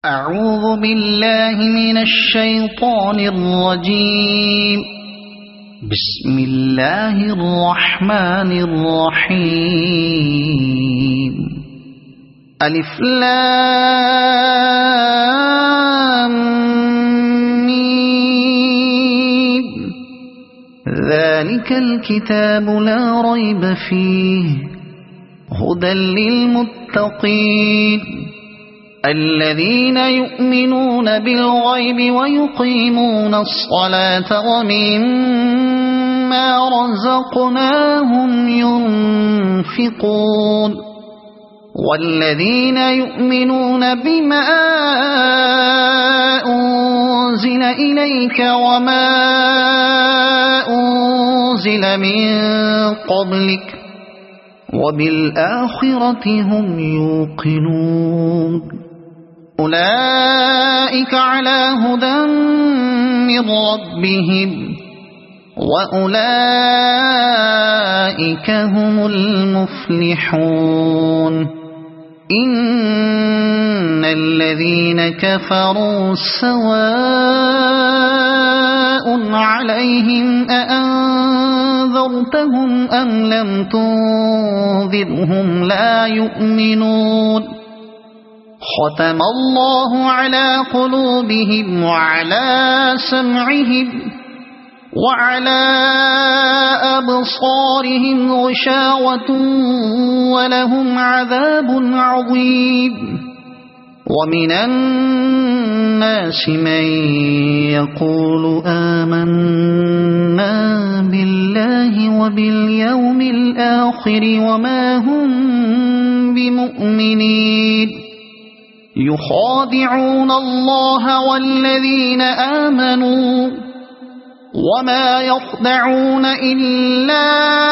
أعوذ بالله من الشيطان الرجيم. بسم الله الرحمن الرحيم. ألف لام ميم. ذلك الكتاب لا ريب فيه هدى للمتقين الذين يؤمنون بالغيب ويقيمون الصلاة ومما رزقناهم ينفقون والذين يؤمنون بما أنزل إليك وما أنزل من قبلك وبالآخرة هم يوقنون أولئك على هدى من ربهم وأولئك هم المفلحون. إن الذين كفروا سواء عليهم أأنذرتهم أم لم تنذرهم لا يؤمنون. ختم الله على قلوبهم وعلى سمعهم وعلى أبصارهم غشاوة ولهم عذاب عظيم. ومن الناس من يقول آمنا بالله وباليوم الآخر وما هم بمؤمنين يخادعون الله والذين آمنوا وما يخدعون إلا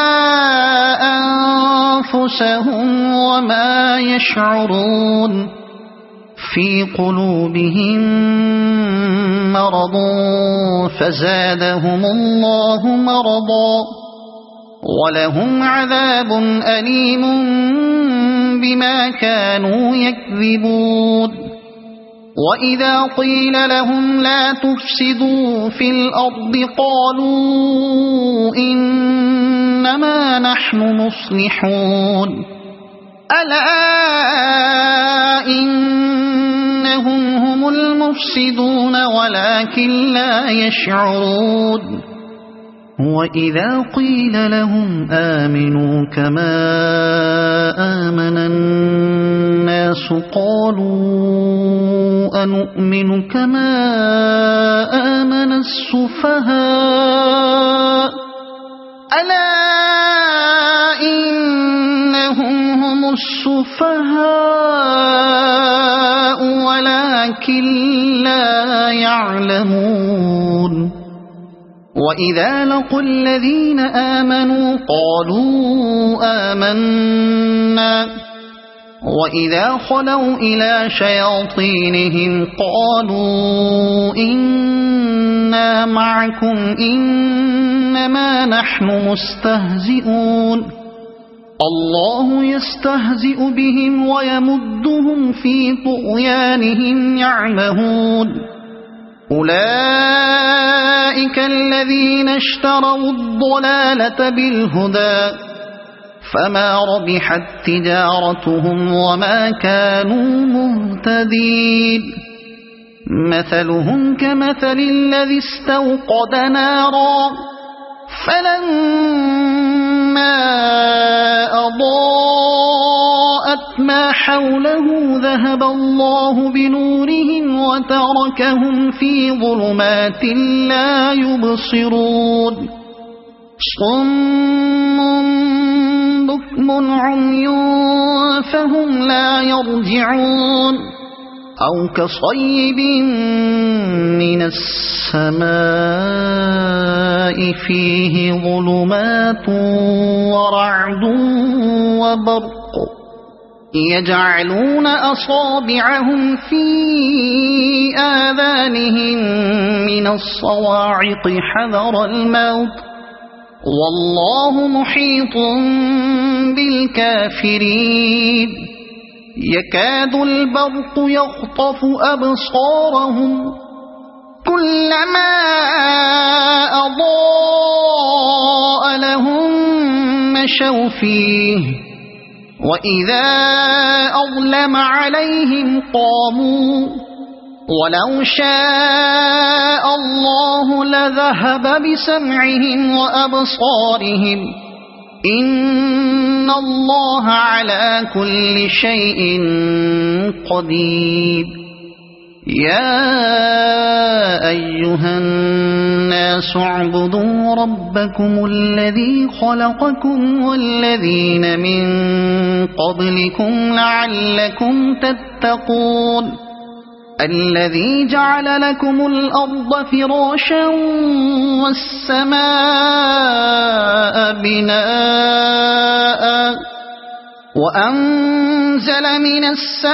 أنفسهم وما يشعرون. في قلوبهم مرض فزادهم الله مرضا ولهم عذاب أليم بما كانوا يكذبون. وإذا قيل لهم لا تفسدوا في الأرض قالوا إنما نحن مصلحون ألا إنهم هم المفسدون ولكن لا يشعرون. وإذا قيل لهم آمنوا كما آمن الناس قالوا أنؤمن كما آمن السفهاء ألا إنهم هم السفهاء ولكن لا يعلمون. وإذا لقوا الذين آمنوا قالوا آمنا وإذا خلوا إلى شياطينهم قالوا إنا معكم إنما نحن مستهزئون. الله يستهزئ بهم ويمدهم في طغيانهم يعمهون. أولئك الذين اشتروا الضلالة بالهدى فما ربحت تجارتهم وما كانوا مهتدين. مثلهم كمثل الذي استوقد نارا فلما أضاءت ما حوله ذهب الله بنورهم وتركهم في ظلمات لا يبصرون. صم بكم عمي فهم لا يرجعون. أو كصيب من السماء فيه ظلمات ورعد وبرق يجعلون أصابعهم في آذانهم من الصواعق حذر الموت والله محيط بالكافرين. يكاد البرق يخطف أبصارهم كلما أضاء لهم مشوا فيه وإذا أظلم عليهم قاموا ولو شاء الله لذهب بسمعهم وأبصارهم إن الله على كل شيء قدير يا أيها الناس اعبدوا ربكم الذي خلقكم والذين من قبلكم لعلكم تتقون الذي جعل لكم الأرض فراشا والسماء بناء وأنزل من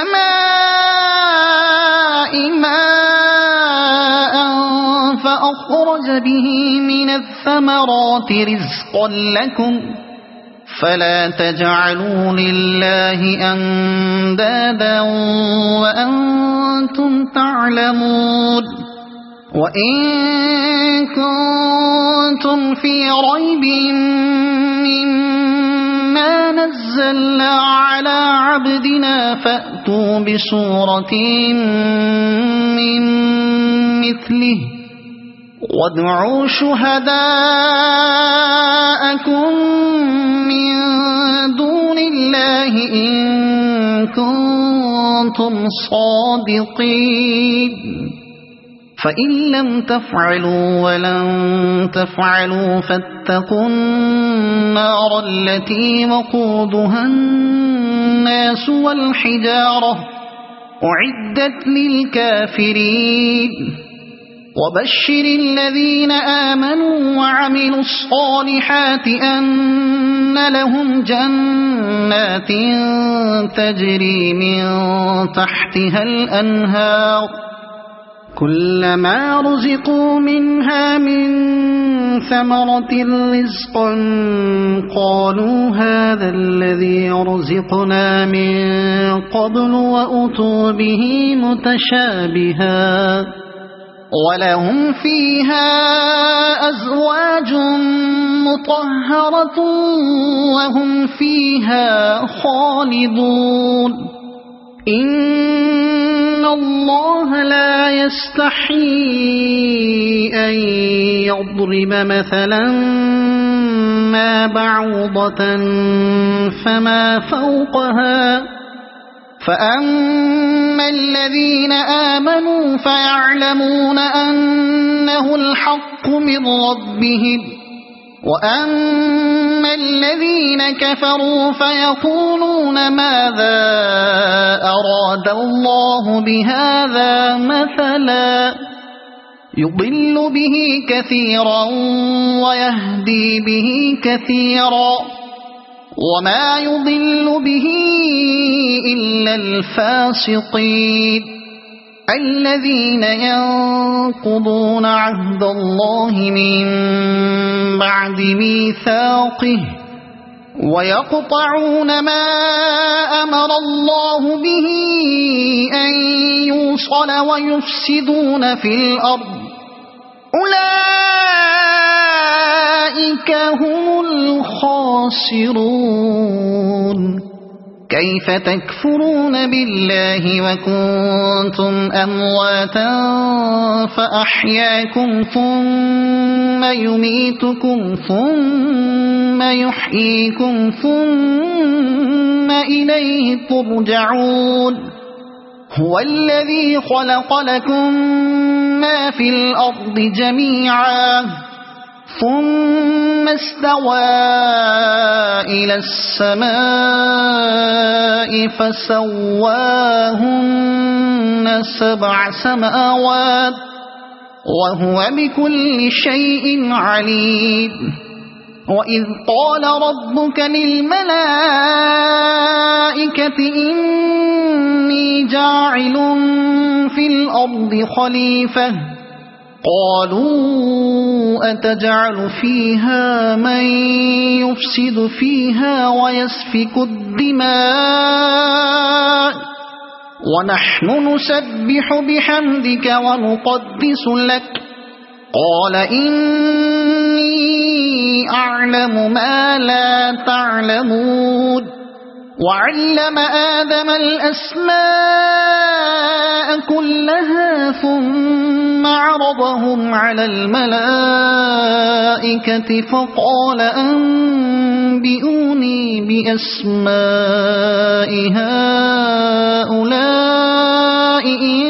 السماء ماء فأخرج به من الثمرات رزقا لكم فلا تجعلوا لله أندادا وأنتم تعلمون وإن كنتم في ريب مما نزلنا على عبدنا فأتوا بسورة من مثله وادعوا شهداءكم من دون الله إن كنتم صادقين فإن لم تفعلوا ولن تفعلوا فاتقوا النار التي وقودها الناس والحجارة أعدت للكافرين وبشر الذين آمنوا وعملوا الصالحات أن لهم جنات تجري من تحتها الأنهار كلما رزقوا منها من ثمرة رزقا قالوا هذا الذي رزقنا من قبل وأتوا به متشابها ولهم فيها أزواج مطهرة وهم فيها خالدون إن الله لا يستحيي أن يضرب مثلا ما بعوضة فما فوقها فأما الذين آمنوا فيعلمون أنه الحق من ربهم وأما الذين كفروا فيقولون ماذا أراد الله بهذا مثلا يضل به كثيرا ويهدي به كثيرا وما يضل به إلا الفاسقين الذين ينقضون عهد الله من بعد ميثاقه ويقطعون ما أمر الله به أن يوصل ويفسدون في الأرض أولئك هم الخاسرون كيف تكفرون بالله وكنتم أمواتا فأحياكم ثم يميتكم ثم يحييكم ثم إليه ترجعون هو الذي خلق لكم ما في الأرض جميعا ثم استوى إلى السماء فسواهن 7 سماوات وهو بكل شيء عليم وإذ قال ربك للملائكة إني جاعل في الأرض خليفة قالوا أتجعل فيها من يفسد فيها ويسفك الدماء ونحن نسبح بحمدك ونقدس لك قال إني أعلم ما لا تعلمون وعلم آدم الأسماء كلها ثم عرضهم على الملائكة فقال أنبئوني بأسماء هؤلاء إن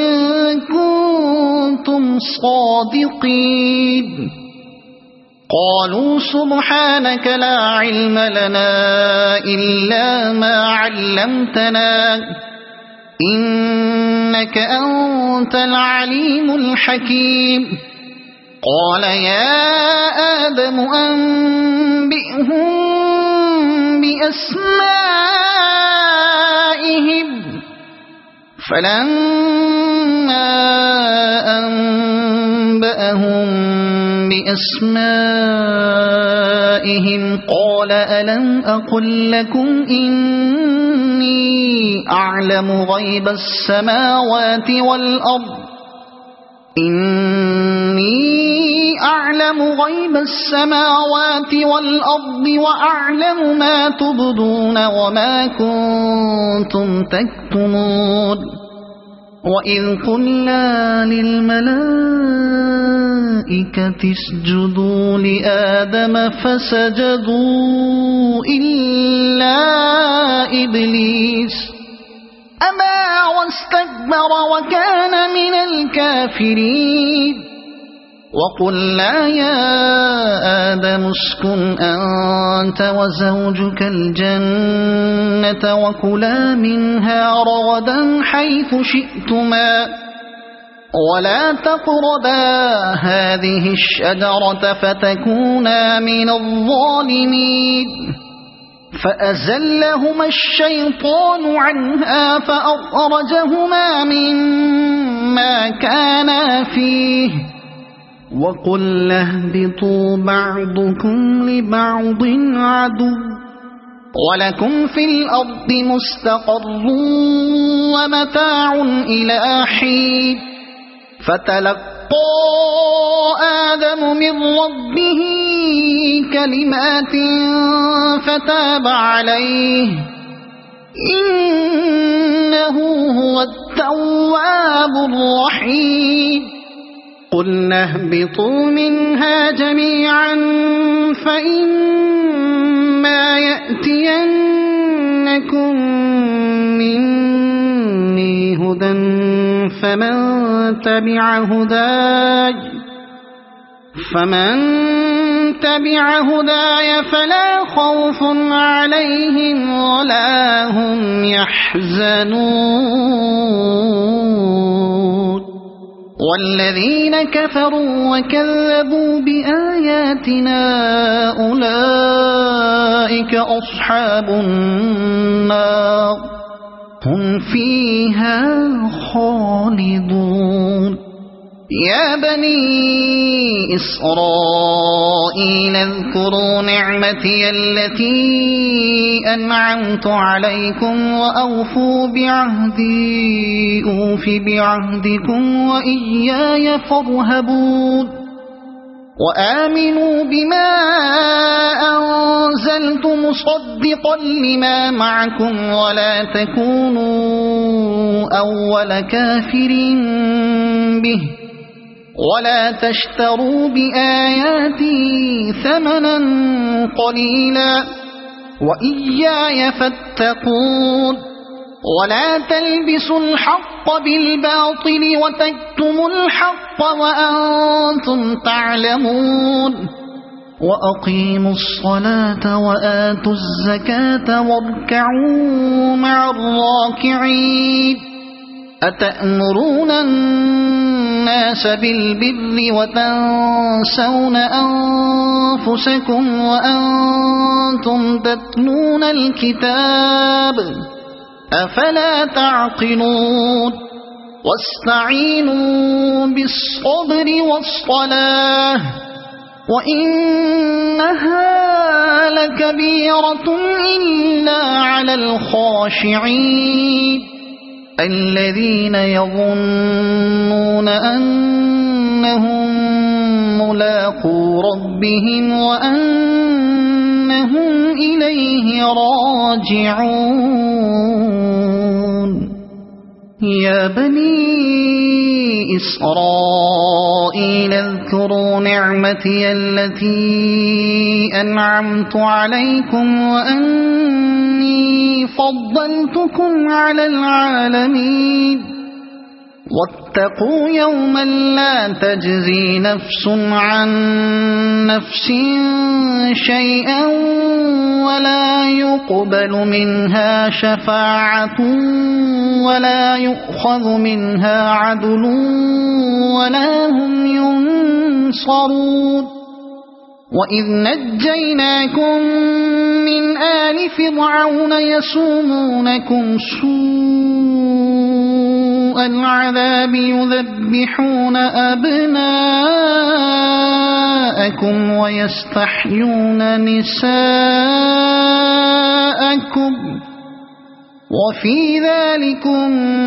كنتم صادقين قالوا سبحانك لا علم لنا إلا ما علمتنا إنك أنت العليم الحكيم قال يا آدم أنبئهم بأسمائهم فلما أنبأهم بأسمائهم قال ألم أقل لكم إني أعلم غيب السماوات والأرض وأعلم ما تبدون وما كنتم تكتمون وإذ قلنا للملائكة اسجدوا لآدم فسجدوا إلا إبليس أبى واستكبر وكان من الكافرين وقلنا يا آدم اسكن أنت وزوجك الجنة وكلا منها رغدا حيث شئتما ولا تقربا هذه الشجرة فتكونا من الظالمين فأزلهما الشيطان عنها فأخرجهما مما كانا فيه وقلنا اهبطوا بعضكم لبعض عدو ولكم في الأرض مستقر ومتاع إلى حين فتلقى آدم من ربه كلمات فتاب عليه إنه هو التواب الرحيم قلنا اهبطوا منها جميعا فإما يأتينكم مني هدى فمن تبع هداي فلا خوف عليهم ولا هم يحزنون والذين كفروا وكذبوا بآياتنا أولئك أصحاب النار هم فيها خالدون يا بني إسرائيل اذكروا نعمتي التي أنعمت عليكم وأوفوا بعهدي أوف بعهدكم وإياي فارهبون وآمنوا بما أنزلت مصدقا لما معكم ولا تكونوا أول كافر به ولا تشتروا بآياتي ثمنا قليلا وإياي فاتقون ولا تلبسوا الحق بالباطل وتكتموا الحق وأنتم تعلمون وأقيموا الصلاة وآتوا الزكاة واركعوا مع الراكعين أتأمرون الناس بالبر وتنسون أنفسكم وأنتم تتلون الكتاب أفلا تعقلون واستعينوا بالصبر والصلاة وإنها لكبيرة إلا على الخاشعين الذين يظنون أنهم ملاقو ربهم وأنهم إليه راجعون يا بني إسرائيل اذكروا نعمتي التي أنعمت عليكم وأني فضلتكم على العالمين واتقوا يوما لا تجزي نفس عن نفس شيئا ولا يقبل منها شفاعة ولا يؤخذ منها عدل ولا هم ينصرون وإذ نجيناكم من آل فرعون يسومونكم سوء العذاب يذبحون أبناءكم ويستحيون نساءكم وفي ذلكم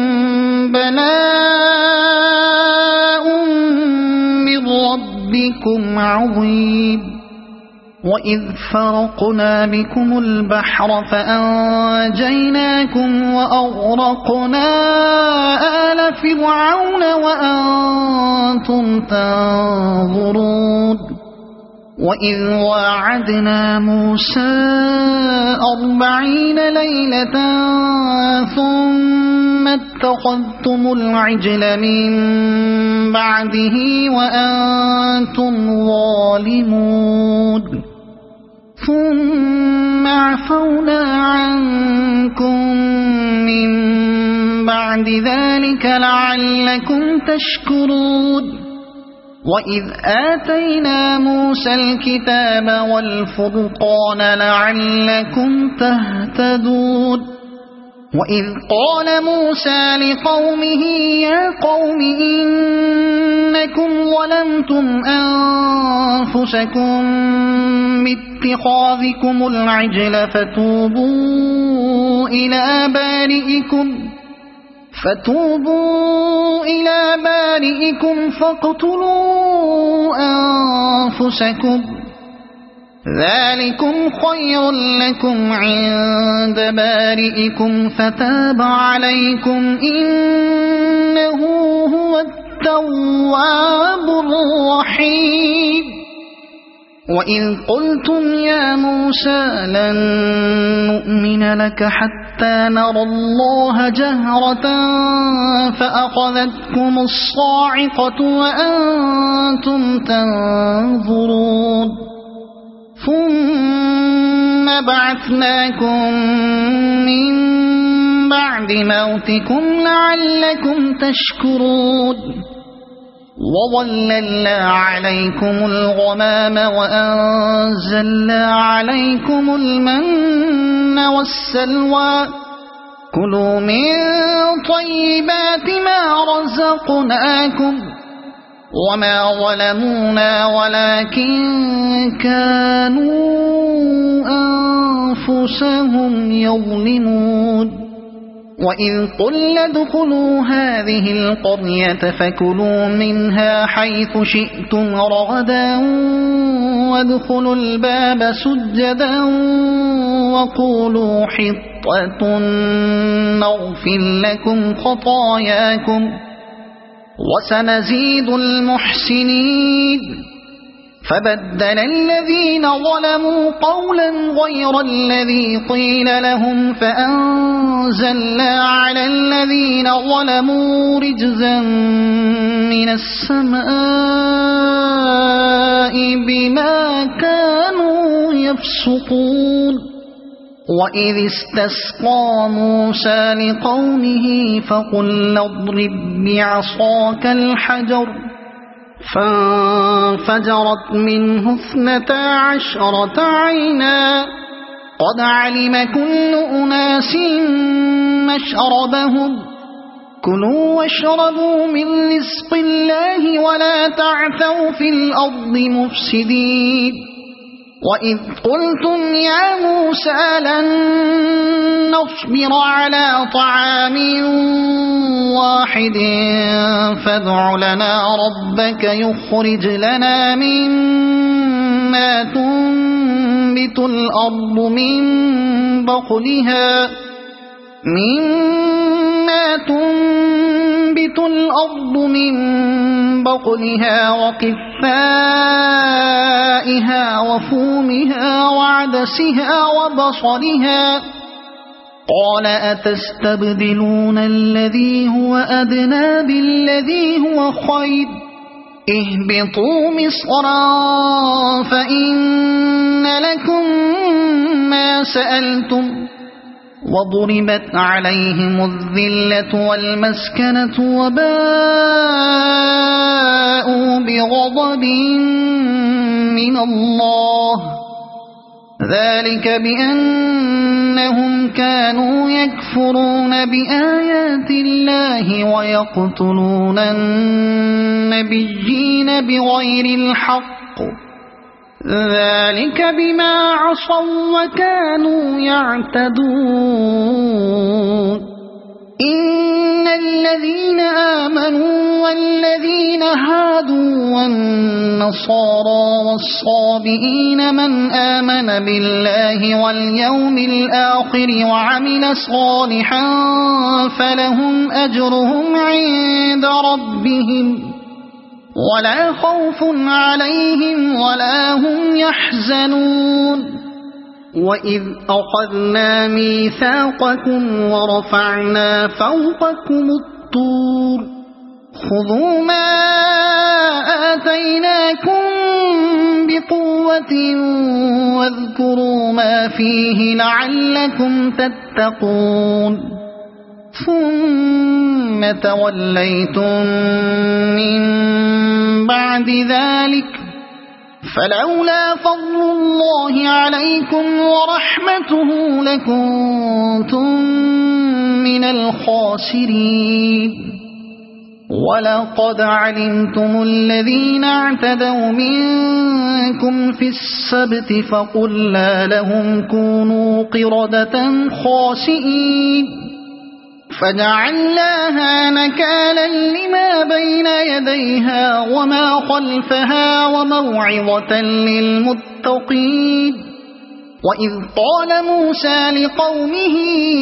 بلاء من ربكم عظيم وإذ فرقنا بكم البحر فأنجيناكم وأغرقنا آل فرعون وأنتم تنظرون وإذ واعدنا موسى 40 ليلة ثم اتخذتم العجل من بعده وأنتم ظالمون ثم عفونا عنكم من بعد ذلك لعلكم تشكرون وإذ آتينا موسى الكتاب والفرقان لعلكم تهتدون وإذ قال موسى لقومه يا قوم إنكم ظلمتم أنفسكم باتخاذكم العجل فتوبوا إلى بارئكم فاقتلوا أنفسكم ذلكم خير لكم عند بارئكم فتاب عليكم إنه هو التواب الرحيم وإذ قلتم يا موسى لن نؤمن لك حتى نرى الله جهرة فأخذتكم الصاعقة وأنتم تنظرون ثم بعثناكم من بعد موتكم لعلكم تشكرون وظللنا عليكم الغمام وأنزلنا عليكم المن والسلوى كلوا من طيبات ما رزقناكم وما ظلمونا ولكن كانوا أنفسهم يظلمون وإذ قلنا ادخلوا هذه القرية فكلوا منها حيث شئتم رغدا وادخلوا الباب سجدا وقولوا حطة نغفر لكم خطاياكم وسنزيد المحسنين فبدل الذين ظلموا قولا غير الذي قيل لهم فأنزلنا على الذين ظلموا رجزا من السماء بما كانوا يفسقون وإذ استسقى موسى لقومه فقل اضرب بعصاك الحجر فانفجرت منه 12 عينا قد علم كل أناس مشربهم كلوا واشربوا من رزق الله ولا تعثوا في الأرض مفسدين وإذ قلتم يا موسى لن نصبر على طعام واحد فادع لنا ربك يخرج لنا مما تنبت الأرض من بقلها وقثائها وفومها وعدسها وبصلها قال أتستبدلون الذي هو أدنى بالذي هو خير اهبطوا مصرا فإن لكم ما سألتم وضربت عليهم الذلة والمسكنة وباءوا بغضب من الله ذلك بأنهم كانوا يكفرون بآيات الله ويقتلون النبيين بغير الحق ذلك بما عصوا وكانوا يعتدون إن الذين آمنوا والذين هادوا والنصارى والصابئين من آمن بالله واليوم الآخر وعمل صالحا فلهم أجرهم عند ربهم ولا خوف عليهم ولا هم يحزنون وإذ أخذنا ميثاقكم ورفعنا فوقكم الطور خذوا ما آتيناكم بقوة واذكروا ما فيه لعلكم تتقون ثم توليتم من بعد ذلك فلولا فضل الله عليكم ورحمته لكنتم من الخاسرين ولقد علمتم الذين اعتدوا منكم في السبت فقلنا لهم كونوا قردة خاسئين فجعلناها نكالا لما بين يديها وما خلفها وموعظة للمتقين وإذ قال موسى لقومه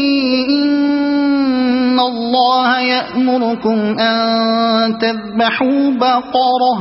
إن الله يأمركم أن تذبحوا بقرة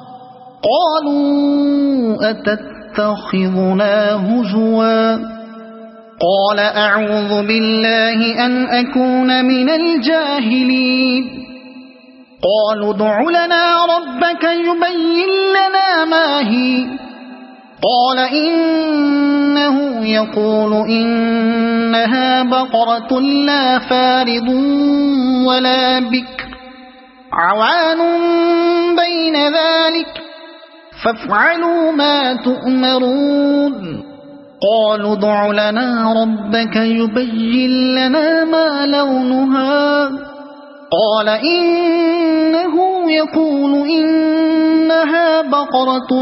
قالوا أتتخذنا هزوا قال أعوذ بالله أن أكون من الجاهلين قالوا ادع لنا ربك يبين لنا ما هي قال إنه يقول إنها بقرة لا فارض ولا بكر عوان بين ذلك فافعلوا ما تؤمرون قالوا ادع لنا ربك يبين لنا ما لونها قال إنه يقول إنها بقرة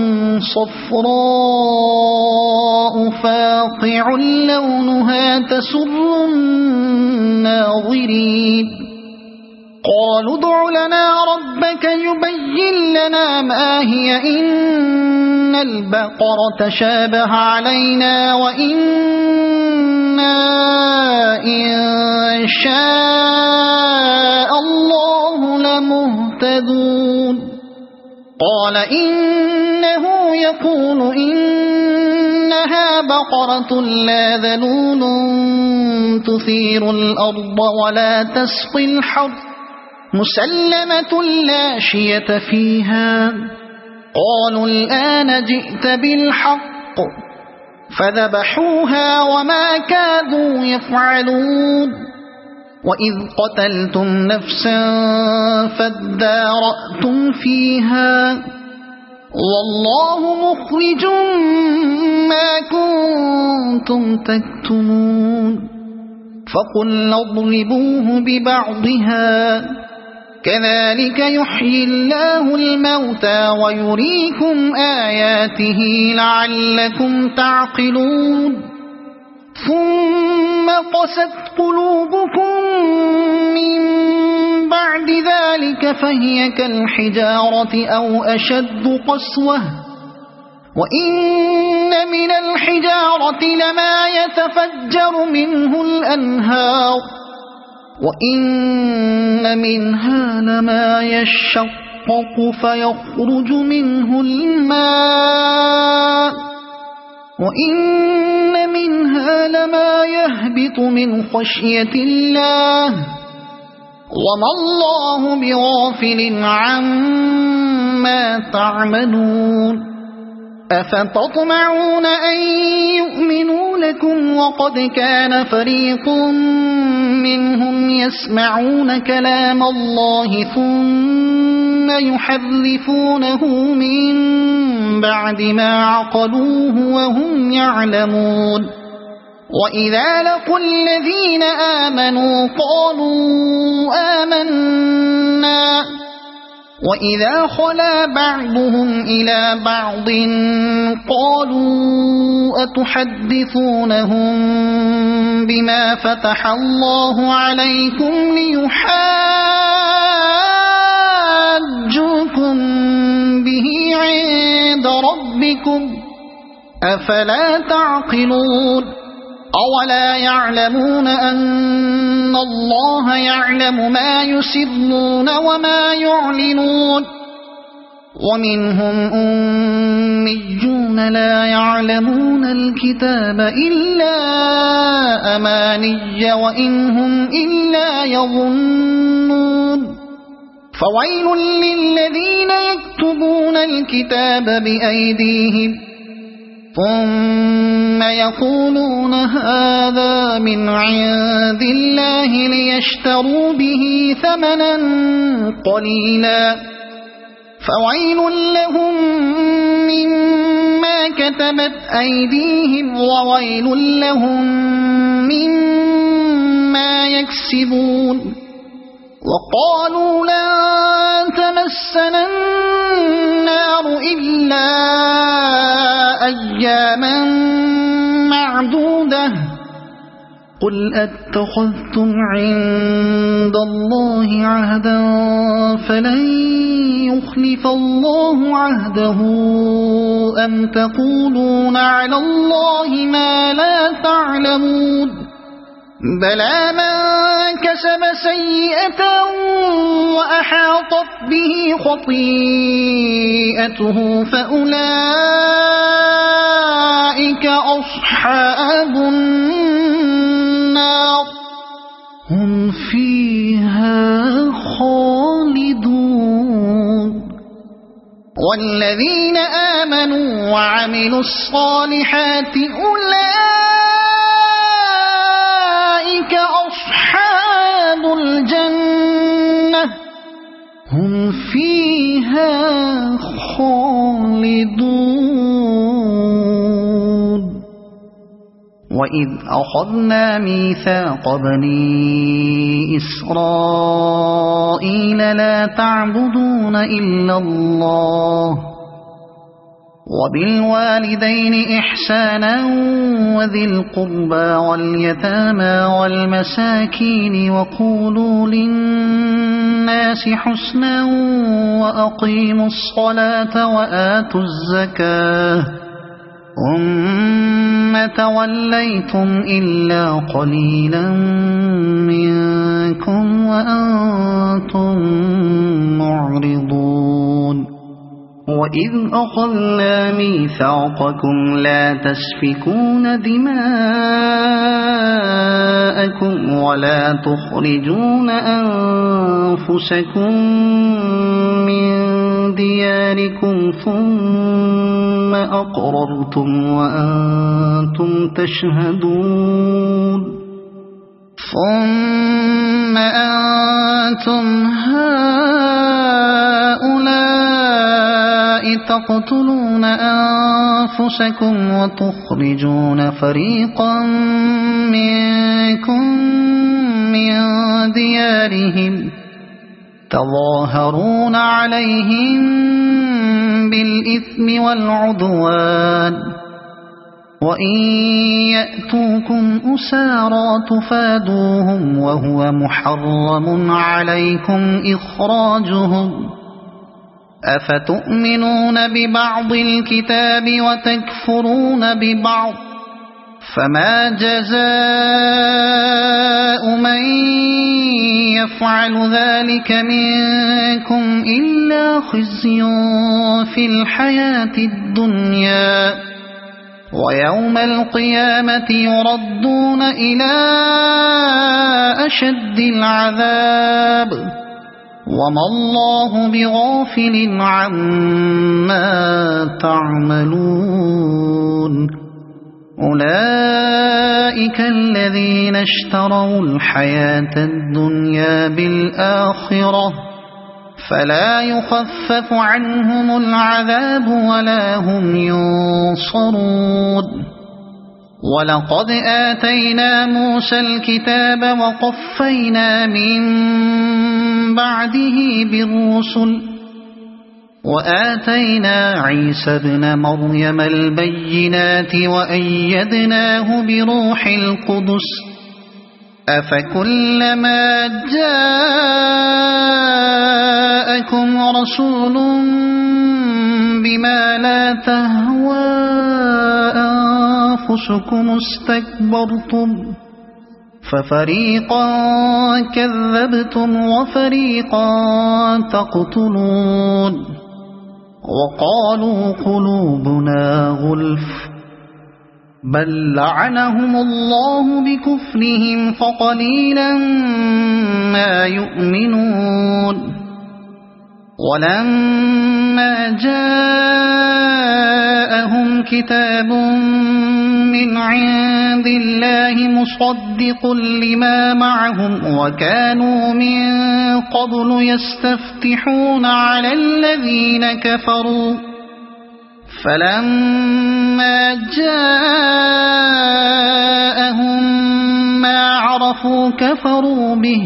صفراء فاقع لونها تسر الناظرين قالوا ادع لنا ربك يبين لنا ما هي إن البقرة شابه علينا وإنا إن شاء الله لمهتدون قال إنه يقول إنها بقرة لا ذلول تثير الأرض ولا تسقي الحرث مسلمة لا شية فيها قالوا الآن جئت بالحق فذبحوها وما كادوا يفعلون وإذ قتلتم نفسا فادارأتم فيها والله مخرج ما كنتم تكتمون فقلنا اضربوه ببعضها كذلك يحيي الله الموتى ويريكم آياته لعلكم تعقلون ثم قست قلوبكم من بعد ذلك فهي كالحجارة أو أشد قسوة وإن من الحجارة لما يتفجر منه الأنهار وإن منها لما يشقق فيخرج منه الماء وإن منها لما يهبط من خشية الله وما الله بغافل عما تعملون أفتطمعون أن يؤمنوا لكم وقد كان فريق منهم يسمعون كلام الله ثم يحرفونه من بعد ما عقلوه وهم يعلمون وإذا لقوا الذين آمنوا قالوا آمنا وإذا خلا بعضهم إلى بعض قالوا أتحدثونهم بما فتح الله عليكم ليحاجوكم به عند ربكم أفلا تعقلون أولا يعلمون أن الله يعلم ما يسرون وما يعلنون ومنهم أميون لا يعلمون الكتاب إلا أماني وإن هم إلا يظنون فويل للذين يكتبون الكتاب بأيديهم ثم يقولون هذا من عند الله ليشتروا به ثمنا قليلا فويل لهم مما كتبت أيديهم وويل لهم مما يكسبون وقالوا لن تمسنا النار إلا أياما معدودة قل أتخذتم عند الله عهدا فلن يخلف الله عهده أم تقولون على الله ما لا تعلمون بلى من كسب سيئة وأحاطت به خطيئته فأولئك أصحاب النار هم فيها خالدون والذين آمنوا وعملوا الصالحات أولئك أصحاب الجنة هم فيها خالدون وإذ أخذنا ميثاق بني إسرائيل لا تعبدون إلا الله وبالوالدين إحسانا وذي القربى واليتامى والمساكين وقولوا للناس حسنا وأقيموا الصلاة وآتوا الزكاة ثم توليتم إلا قليلا منكم وأنتم معرضون وإذ أخذنا ميثاقكم لا تسفكون دماءكم ولا تخرجون أنفسكم من دياركم ثم أقررتم وأنتم تشهدون ثم أنتم هؤلاء تقتلون أنفسكم وتخرجون فريقا منكم من ديارهم تظاهرون عليهم بالإثم والعدوان وإن يأتوكم أسارى تفادوهم وهو محرم عليكم إخراجهم أفتؤمنون ببعض الكتاب وتكفرون ببعض فما جزاء من يفعل ذلك منكم إلا خزي في الحياة الدنيا ويوم القيامة يردون إلى أشد العذاب وما الله بغافل عما تعملون أولئك الذين اشتروا الحياة الدنيا بالآخرة فلا يخفف عنهم العذاب ولا هم ينصرون ولقد آتينا موسى الكتاب وقفينا من بعده بالرسل وآتينا عيسى ابن مريم البينات وأيدناه بروح القدس أفكلما جاءكم رسول بما لا تهوى أنفسكم استكبرتم ففريقا كذبتم وفريقا تقتلون وقالوا قلوبنا غلف بل لعنهم الله بكفرهم فقليلا ما يؤمنون ولما جاءهم كتاب من عند الله مصدق لما معهم وكانوا من قبل يستفتحون على الذين كفروا فلما جاءهم ما عرفوا كفروا به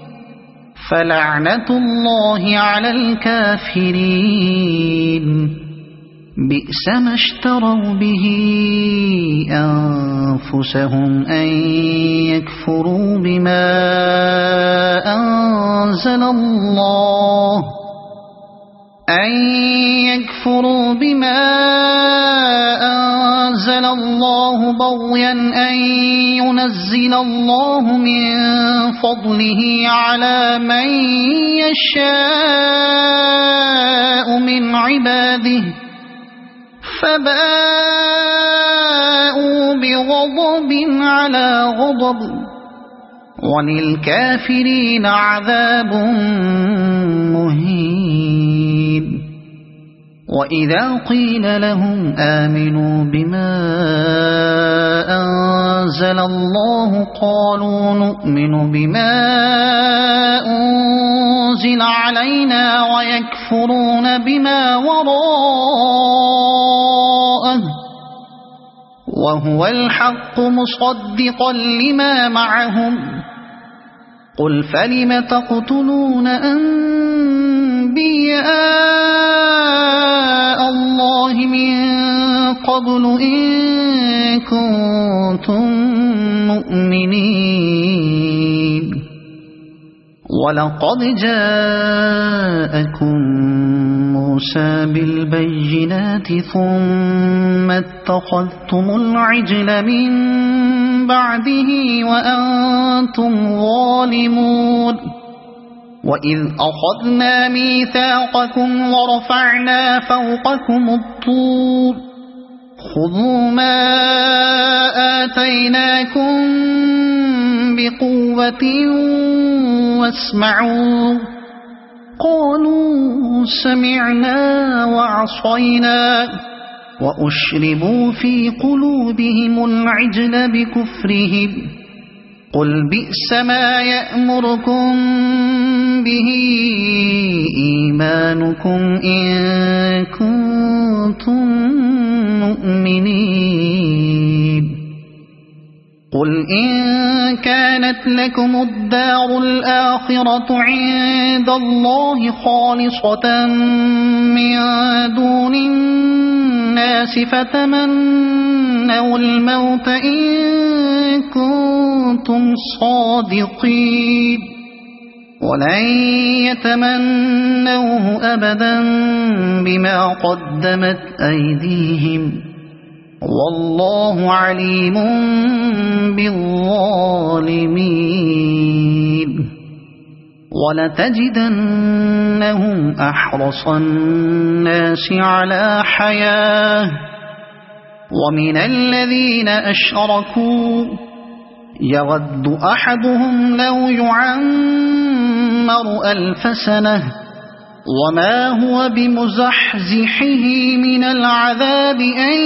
فلعنة الله على الكافرين بئس ما اشتروا به أنفسهم أن يكفروا بما أنزل الله بغيا أن ينزل الله من فضله على من يشاء من عباده فباءوا بغضب على غضب وللكافرين عذاب مهين وإذا قيل لهم آمنوا بما أنزل الله قالوا نؤمن بما أنزل علينا ويكفرون بما وراءه وهو الحق مصدقا لما معهم قل فلم تقتلون أنبياء الله من قبل إن كنتم مؤمنين ولقد جاءكم موسى بالبينات ثم اتخذتم العجل من بعده وأنتم ظالمون وإذ أخذنا ميثاقكم ورفعنا فوقكم الطور خذوا ما آتيناكم بقوة واسمعوا قالوا سمعنا وعصينا وأشربوا في قلوبهم العجل بكفرهم قل بئس ما يأمركم به إيمانكم إن كنتم مؤمنين قل إن كان كانت لكم الدار الآخرة عند الله خالصة من دون الناس فتمنوا الموت إن كنتم صادقين ولن يتمنوه أبدا بما قدمت أيديهم والله عليم بالظالمين ولتجدنهم أحرص الناس على حياة ومن الذين أشركوا يود أحدهم لو يعمر 1000 سنة وما هو بمزحزحه من العذاب أن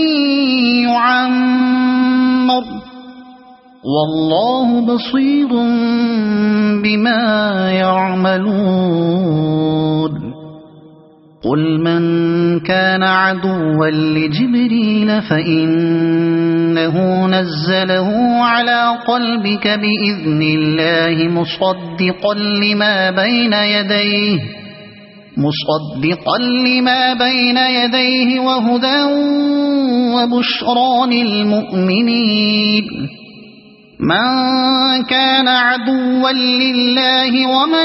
يعمر والله بصير بما يعملون قل من كان عدوا لجبريل فإنه نزله على قلبك بإذن الله مصدقا لما بين يديه وهدى وبشرى للمؤمنين من كان عدوا لله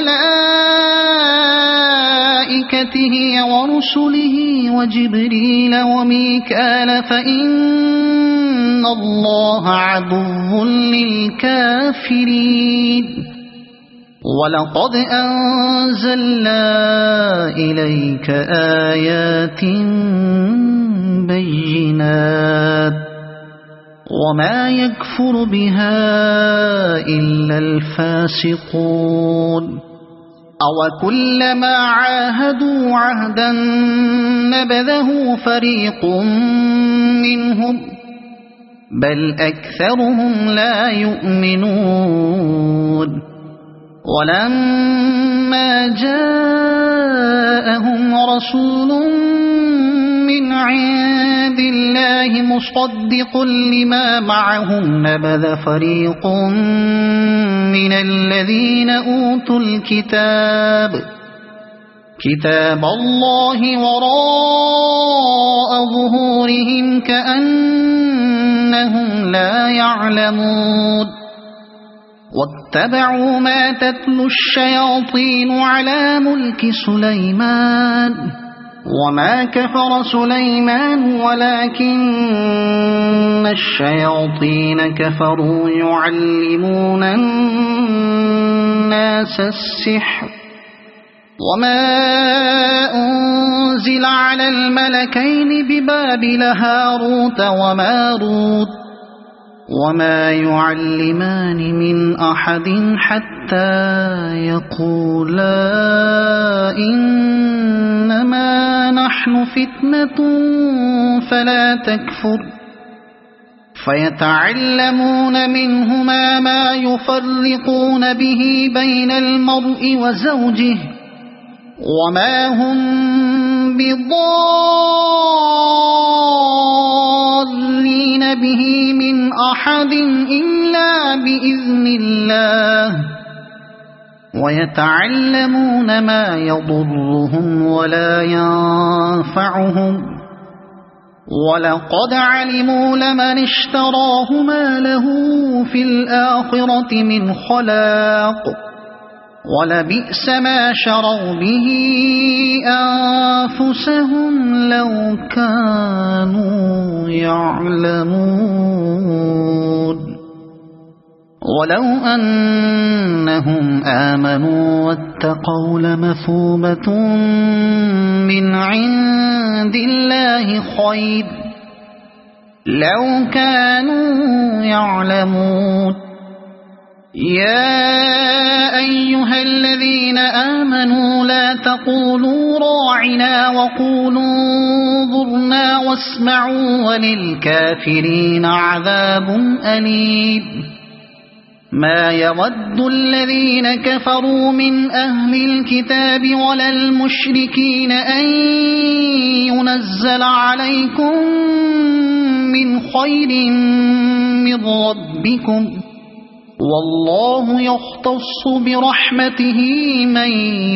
وملائكته ورسله وجبريل وميكال فإن الله عدو للكافرين ولقد أنزلنا إليك آيات بينات وما يكفر بها إلا الفاسقون أوكلما عاهدوا عهدا نبذه فريق منهم بل أكثرهم لا يؤمنون ولما جاءهم رسول من عند الله مصدق لما معهم نبذ فريق من الذين أوتوا كتاب الله وراء ظهورهم كأنهم لا يعلمون واتبعوا ما تتلو الشياطين على ملك سليمان وما كفر سليمان ولكن الشياطين كفروا يعلمون الناس السحر وما أنزل على الملكين ببابل هاروت وماروت وما يعلمان من أحد حتى يقولا إنما نحن فتنة فلا تكفر فيتعلمون منهما ما يفرقون به بين المرء وزوجه وما هم بضارين به من أحد إلا بإذن الله ويتعلمون ما يضرهم ولا ينفعهم ولقد علموا لمن اشتراه ما له في الآخرة من خلاق ولبئس ما شروا به أنفسهم لو كانوا يعلمون ولو أنهم آمنوا واتقوا لمثوبة من عند الله خير لو كانوا يعلمون يا أيها الذين آمنوا لا تقولوا راعنا وقولوا انظرنا واسمعوا وللكافرين عذاب أليم ما يود الذين كفروا من أهل الكتاب ولا المشركين أن ينزل عليكم من خير من ربكم والله يختص برحمته من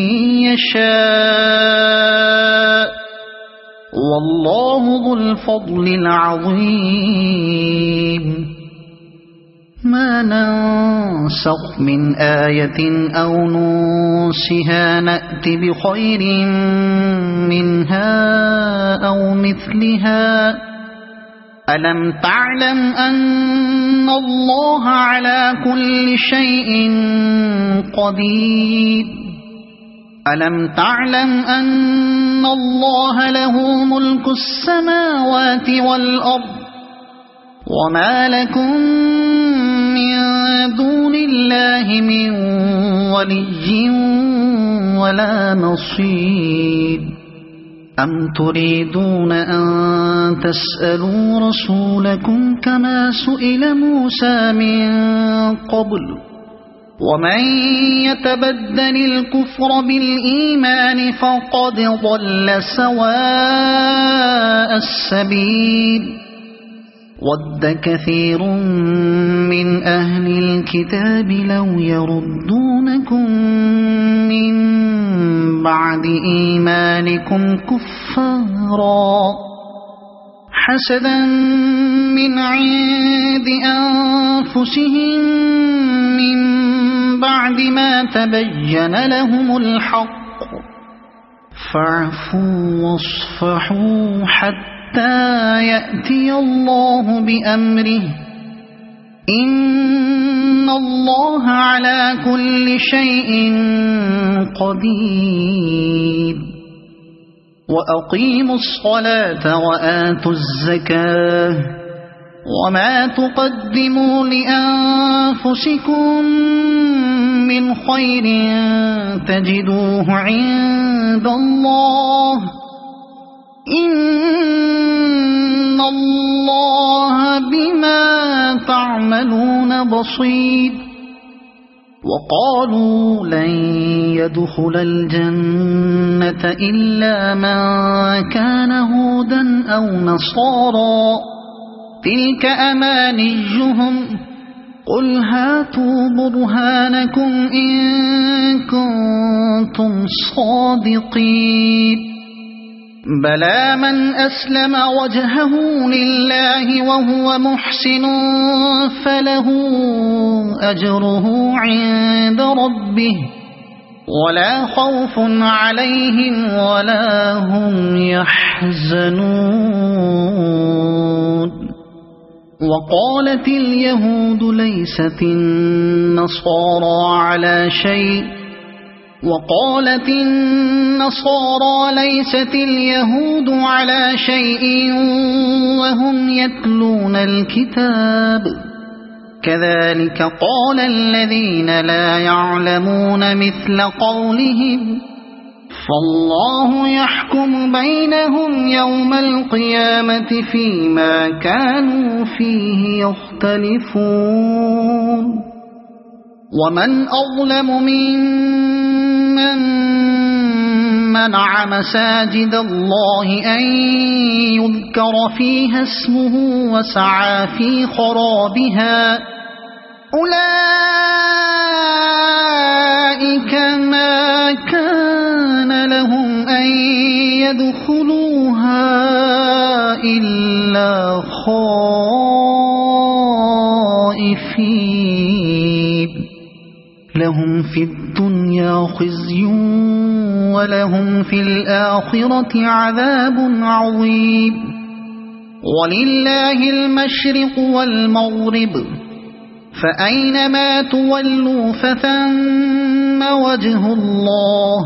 يشاء والله ذو الفضل العظيم ما ننسخ من آية أو ننسها نأت بخير منها أو مثلها ألم تعلم أن الله على كل شيء قدير ألم تعلم أن الله له ملك السماوات والأرض وما لكم من دون الله من ولي ولا نصير أم تريدون أن تسألوا رسولكم كما سئل موسى من قبل ومن يتبدل الكفر بالإيمان فقد ضل سواء السبيل ود كثير من أهل الكتاب لو يردونكم من بعد إيمانكم كفارا حسدا من عند أنفسهم من بعد ما تبين لهم الحق فاعفوا واصفحوا حتى يأتي الله بأمره إن الله على كل شيء قدير وأقيموا الصلاة وآتوا الزكاة وما تقدموا لأنفسكم من خير تجدوه عند الله إن الله بما تعملون بصير وقالوا لن يدخل الجنة إلا من كان هودا أو نصارى تلك أمانيهم قل هاتوا برهانكم إن كنتم صادقين بلى من أسلم وجهه لله وهو محسن فله أجره عند ربه ولا خوف عليهم ولا هم يحزنون وقالت اليهود ليست النصارى على شيء وقالت النصارى ليست اليهود على شيء وهم يتلون الكتاب كذلك قال الذين لا يعلمون مثل قولهم فالله يحكم بينهم يوم القيامة فيما كانوا فيه يختلفون ومن أظلم ممن منع مساجد الله أن يذكر فيها اسمه وسعى في خرابها أولئك ما كان لهم أن يدخلوها إلا خائفين لهم في الدنيا خزي ولهم في الآخرة عذاب عظيم ولله المشرق والمغرب فأينما تولوا فثم وجه الله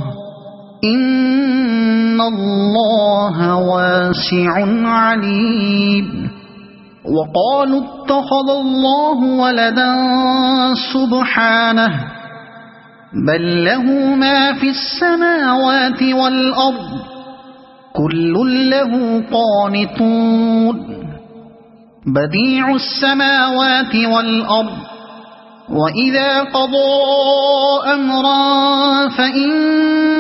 إن الله واسع عليم وقالوا اتخذ الله ولدا سبحانه بل له ما في السماوات والأرض كل له قانتون بديع السماوات والأرض وإذا قضى أمرا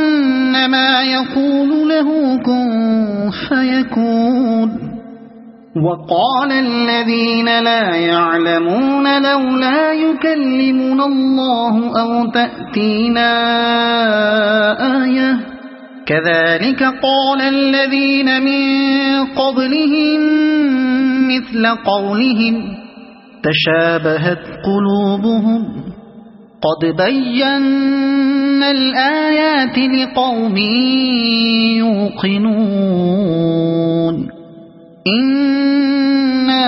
فإنما يقول له كن فيكون وقال الذين لا يعلمون لولا يكلمنا الله أو تأتينا آية كذلك قال الذين من قبلهم مثل قولهم تشابهت قلوبهم قد بينا الآيات لقوم يوقنون إنا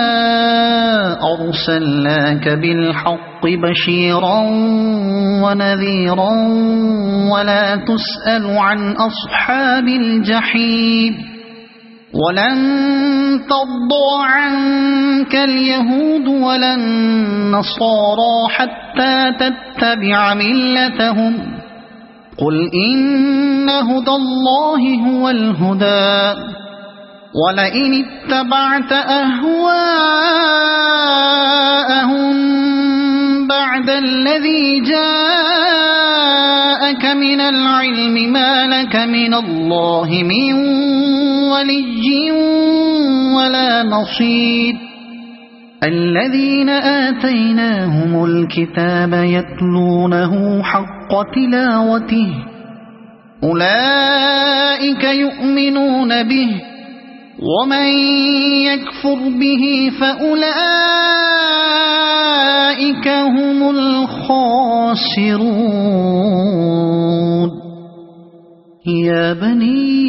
أرسلناك بالحق بشيرا ونذيرا ولا تسأل عن أصحاب الجحيم ولن ترضى عنك اليهود ولا النصارى حتى تتبع ملتهم قل إن هدى الله هو الهدى ولئن اتبعت أهواءهم بعد الذي جاءك من العلم ما لك من الله من ولي ولا نصير الذين آتيناهم الكتاب يتلونه حق تلاوته أولئك يؤمنون به ومن يكفر به فأولئك هم الخاسرون يا بني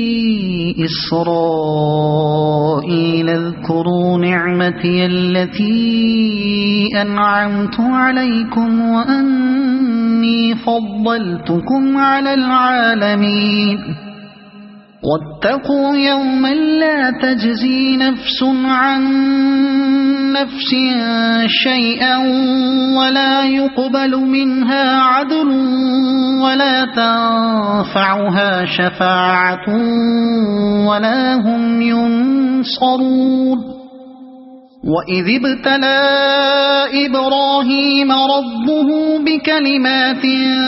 إسرائيل اذكروا نعمتي التي أنعمت عليكم وأني فضلتكم على العالمين واتقوا يوما لا تجزي نفس عن نفس شيئا ولا يقبل منها عدل ولا تنفعها شفاعة ولا هم ينصرون وإذ ابتلى إبراهيم ربه بكلمات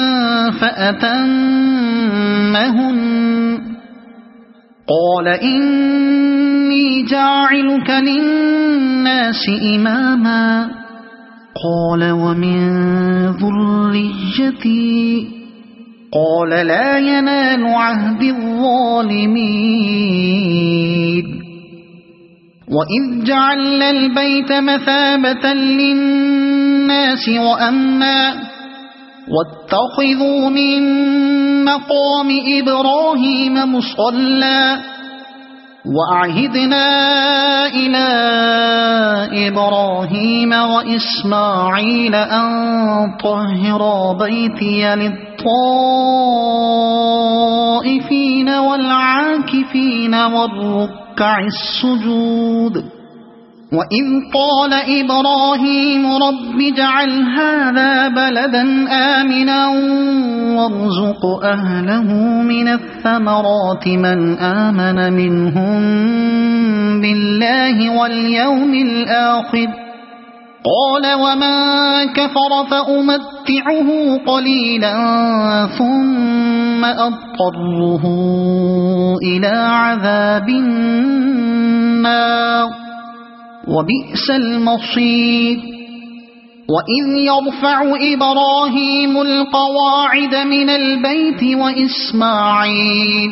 فأتمهن قال إني جاعلك للناس إماما قال ومن ذريتي قال لا ينال عهد الظالمين وإذ جعلنا البيت مثابة للناس وأمنا واتخذوا من مقام إبراهيم مصلى وأعهدنا إلى إبراهيم وإسماعيل أن طهرا بيتي للطائفين والعاكفين والركع السجود وإذ قال إبراهيم رب اجعل هذا بلدا آمنا وارزق أهله من الثمرات من آمن منهم بالله واليوم الآخر قال ومن كفر فأمتعه قليلا ثم أضطره إلى عذاب النار وبئس المصير وإذ يرفع إبراهيم القواعد من البيت وإسماعيل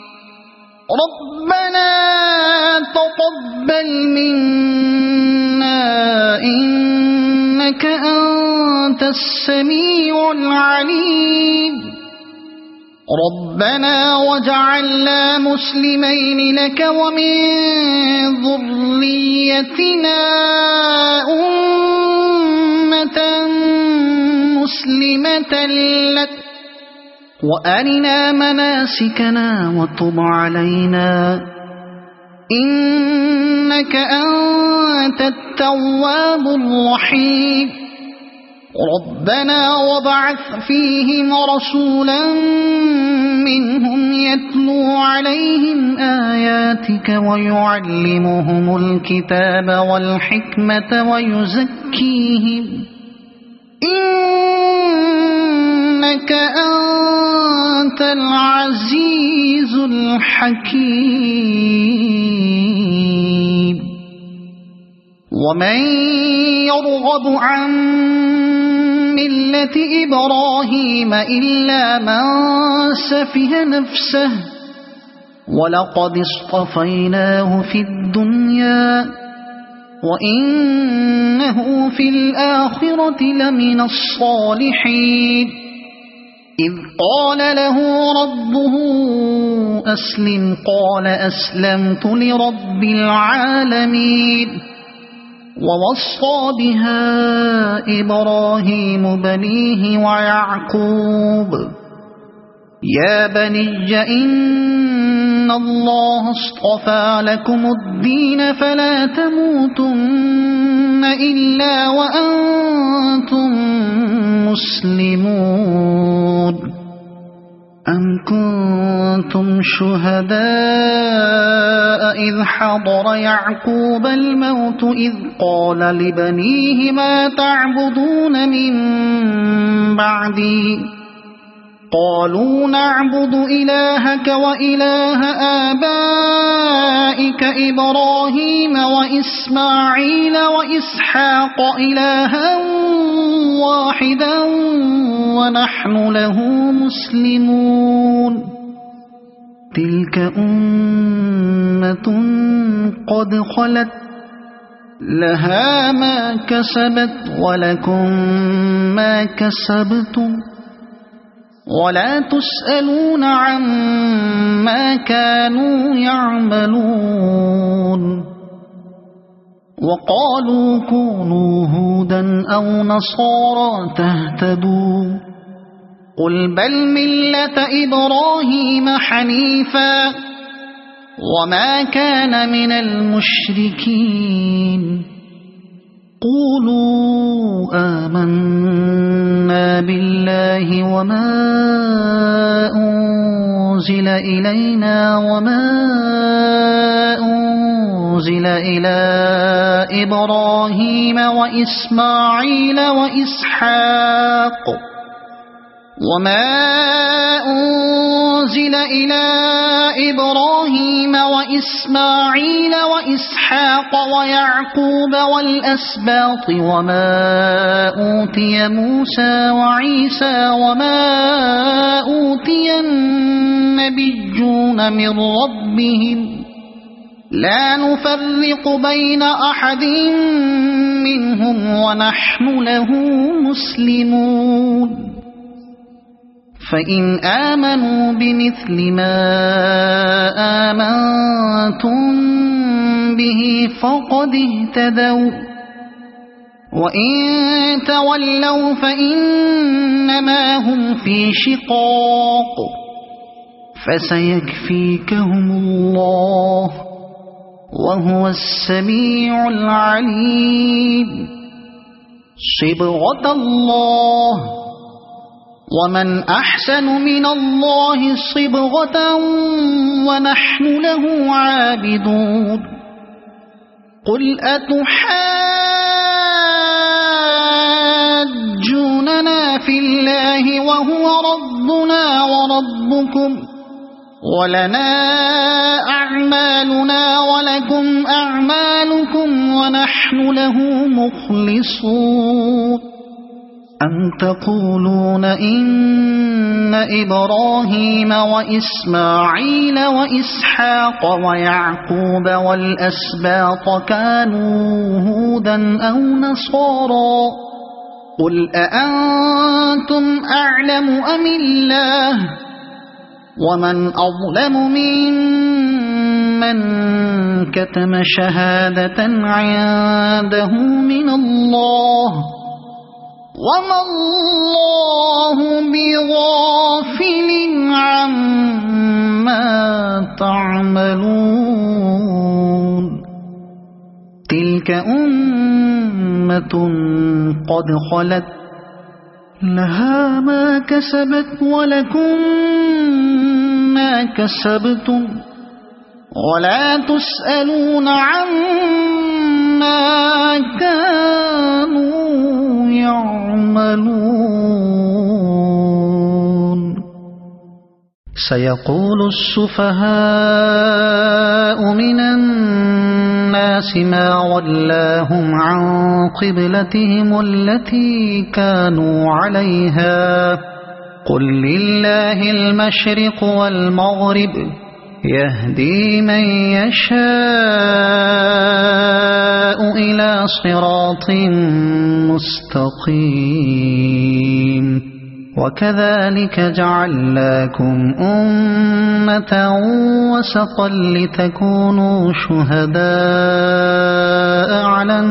ربنا تقبل منا إنك أنت السميع العليم ربنا وجعلنا مسلمين لك ومن ذريتنا أمة مسلمة لك وأرنا مناسكنا وتب علينا إنك أنت التواب الرحيم ربنا وابعث فيهم رسولا منهم يتلو عليهم آياتك ويعلمهم الكتاب والحكمة ويزكيهم إنك أنت العزيز الحكيم ومن يرغب عن ملة إبراهيم إلا من سفه نفسه ولقد اصطفيناه في الدنيا وإنه في الآخرة لمن الصالحين إذ قال له ربه أسلم قال أسلمت لرب العالمين ووصى بها إبراهيم بنيه ويعقوب يا بني إن الله اصطفى لكم الدين فلا تموتن إلا وأنتم مسلمون أم كنتم شهداء إذ حضر يعقوب الموت إذ قال لبنيه ما تعبدون من بعدي قالوا نعبد إلهك وإله آبائك إبراهيم وإسماعيل وإسحاق إلها واحدا ونحن له مسلمون تلك أمة قد خلت لها ما كسبت ولكم ما كسبتم ولا تسألون عما كانوا يعملون وقالوا كونوا هودا أو نصارى تهتدوا قل بل ملة إبراهيم حنيفا وما كان من المشركين قولوا آمنا بالله وما أنزل إلينا وما أنزل إلى إبراهيم وإسماعيل وإسحاق وما أنزل إلى إبراهيم وإسماعيل وإسحاق ويعقوب والأسباط وما أوتي موسى وعيسى وما أوتي النبيون من ربهم لا نفرق بين أحد منهم ونحن له مسلمون فإن آمنوا بمثل ما آمنتم به فقد اهتدوا وإن تولوا فإنما هم في شقاق فسيكفيكهم الله وهو السميع العليم صبغة الله ومن أحسن من الله صبغة ونحن له عابدون قل أتحاجوننا في الله وهو ربنا وربكم ولنا أعمالنا ولكم أعمالكم ونحن له مخلصون أم تقولون إن إبراهيم وإسماعيل وإسحاق ويعقوب والأسباط كانوا هودا أو نصارى قل أأنتم أعلم أم الله ومن أظلم ممن كتم شهادة عنده من الله وما الله بغافل عما تعملون تلك أمة قد خلت لها ما كسبت ولكم ما كسبتم ولا تسألون عما كانوا يعملون سيقول السفهاء من الناس ما ولاهم عن قبلتهم التي كانوا عليها قل لله المشرق والمغرب يهدي من يشاء إلى صراط مستقيم وكذلك جعلناكم أمة وسطا لتكونوا شهداء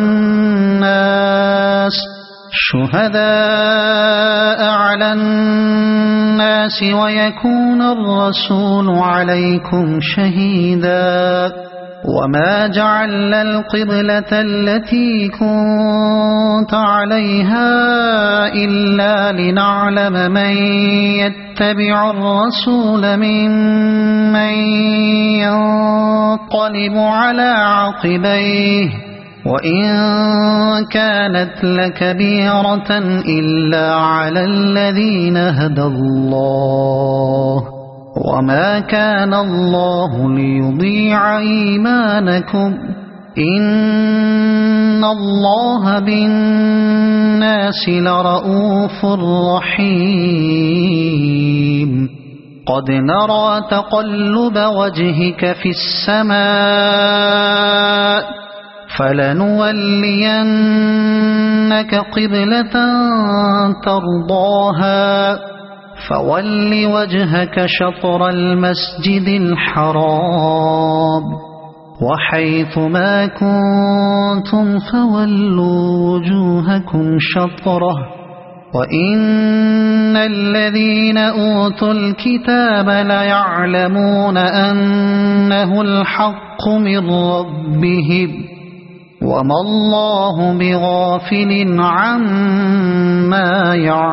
على الناس ويكون الرسول عليكم شهيدا وما جعلنا القبلة التي كنت عليها إلا لنعلم من يتبع الرسول ممن ينقلب على عقبيه وإن كانت لكبيرة إلا على الذين هدى الله وما كان الله ليضيع إيمانكم إن الله بالناس لرؤوف رحيم قد نرى تقلب وجهك في السماء فلنولينك قبلة ترضاها فول وجهك شطر المسجد الحرام وحيث ما كنتم فولوا وجوهكم شطره وإن الذين أوتوا الكتاب ليعلمون أنه الحق من ربهم وما الله بغافل عما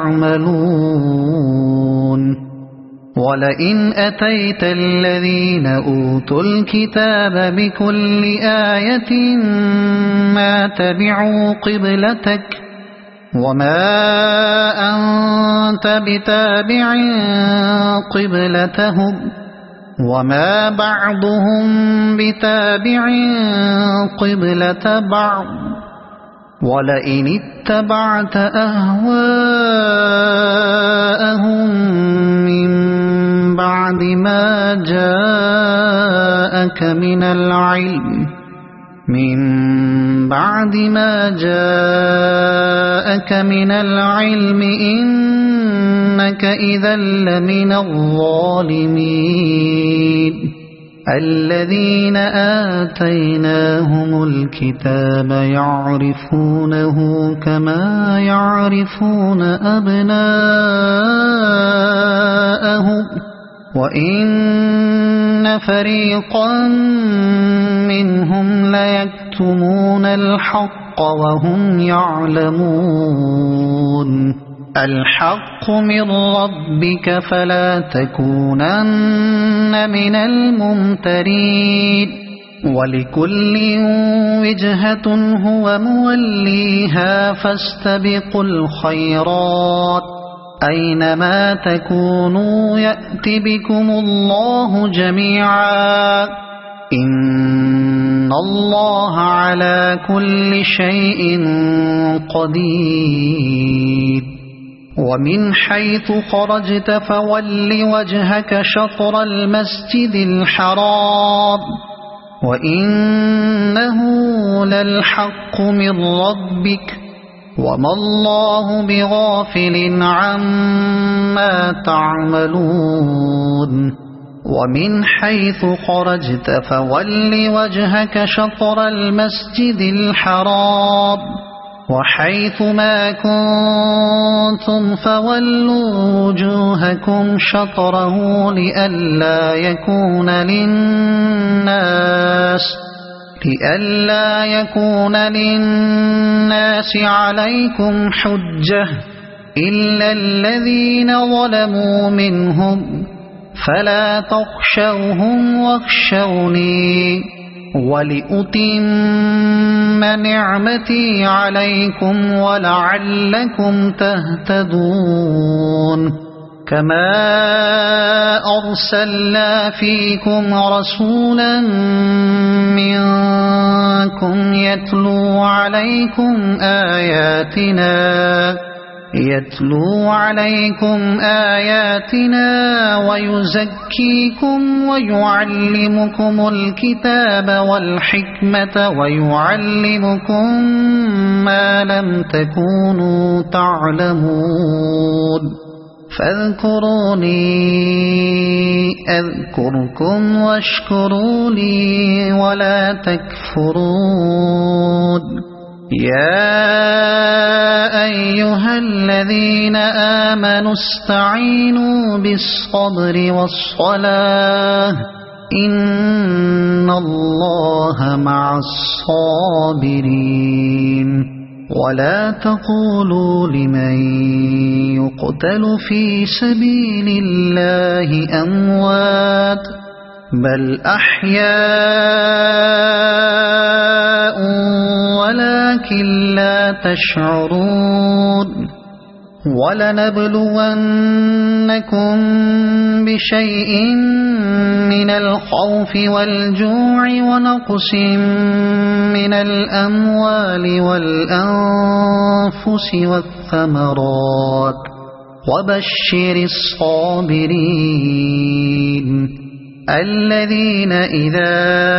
يعملون ولئن أتيت الذين أوتوا الكتاب بكل آية ما تبعوا قبلتك وما أنت بتابع قبلتهم وما بعضهم بتابع قبلة بعض ولئن اتبعت أهواءهم من بعد ما جاءك من العلم إنك إذا لمن الظالمين الذين آتيناهم الكتاب يعرفونه كما يعرفون أبناءهم وإن فريقا منهم ليكتمون الحق وهم يعلمون الحق من ربك فلا تكونن من الممترين ولكل وجهة هو موليها فاستبقوا الخيرات أينما تكونوا يأت بكم الله جميعا إن الله على كل شيء قدير ومن حيث خرجت فول وجهك شطر المسجد الحرام وإنه للحق من ربك وما الله بغافل عما تعملون ومن حيث خرجت فول وجهك شطر المسجد الحرام وحيث ما كنتم فولوا وجوهكم شطره لئلا يكون للناس عليكم حجة إلا الذين ظلموا منهم فلا تخشوهم واخشوني ولأتم نعمتي عليكم ولعلكم تهتدون كما أرسلنا فيكم رسولا منكم يتلو عليكم آياتنا ويزكيكم ويعلمكم الكتاب والحكمة ويعلمكم ما لم تكونوا تعلمون فاذكروني أذكركم واشكروا لي ولا تكفرون يا أيها الذين آمنوا استعينوا بالصبر والصلاة إن الله مع الصابرين ولا تقولوا لمن يقتل في سبيل الله أموات بل أحياء ولكن لا تشعرون ولنبلونكم بشيء من الخوف والجوع ونقص من الأموال والأنفس والثمرات وبشر الصابرين الذين إذا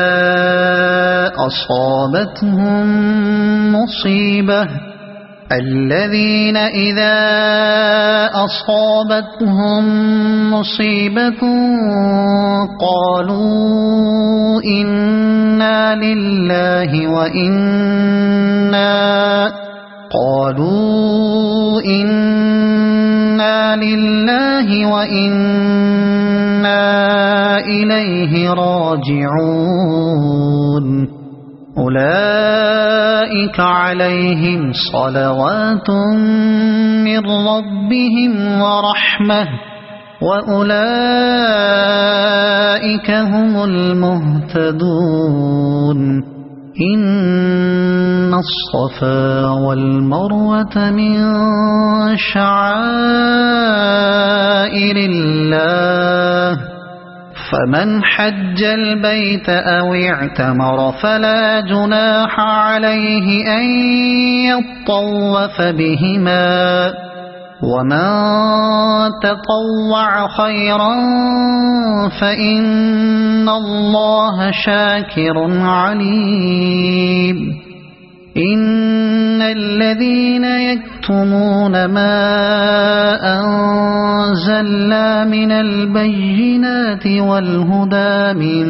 أصابتهم مصيبة قالوا إنا لله وإنا إليه راجعون أولئك عليهم صلوات من ربهم ورحمة وأولئك هم المهتدون إن الصفا والمروة من شعائر الله فمن حج البيت أو اعتمر فلا جناح عليه أن يطوف بهما ومن تطوع خيرا فإن الله شاكر عليم إن الذين يكتمون ما أنزلنا من البينات والهدى من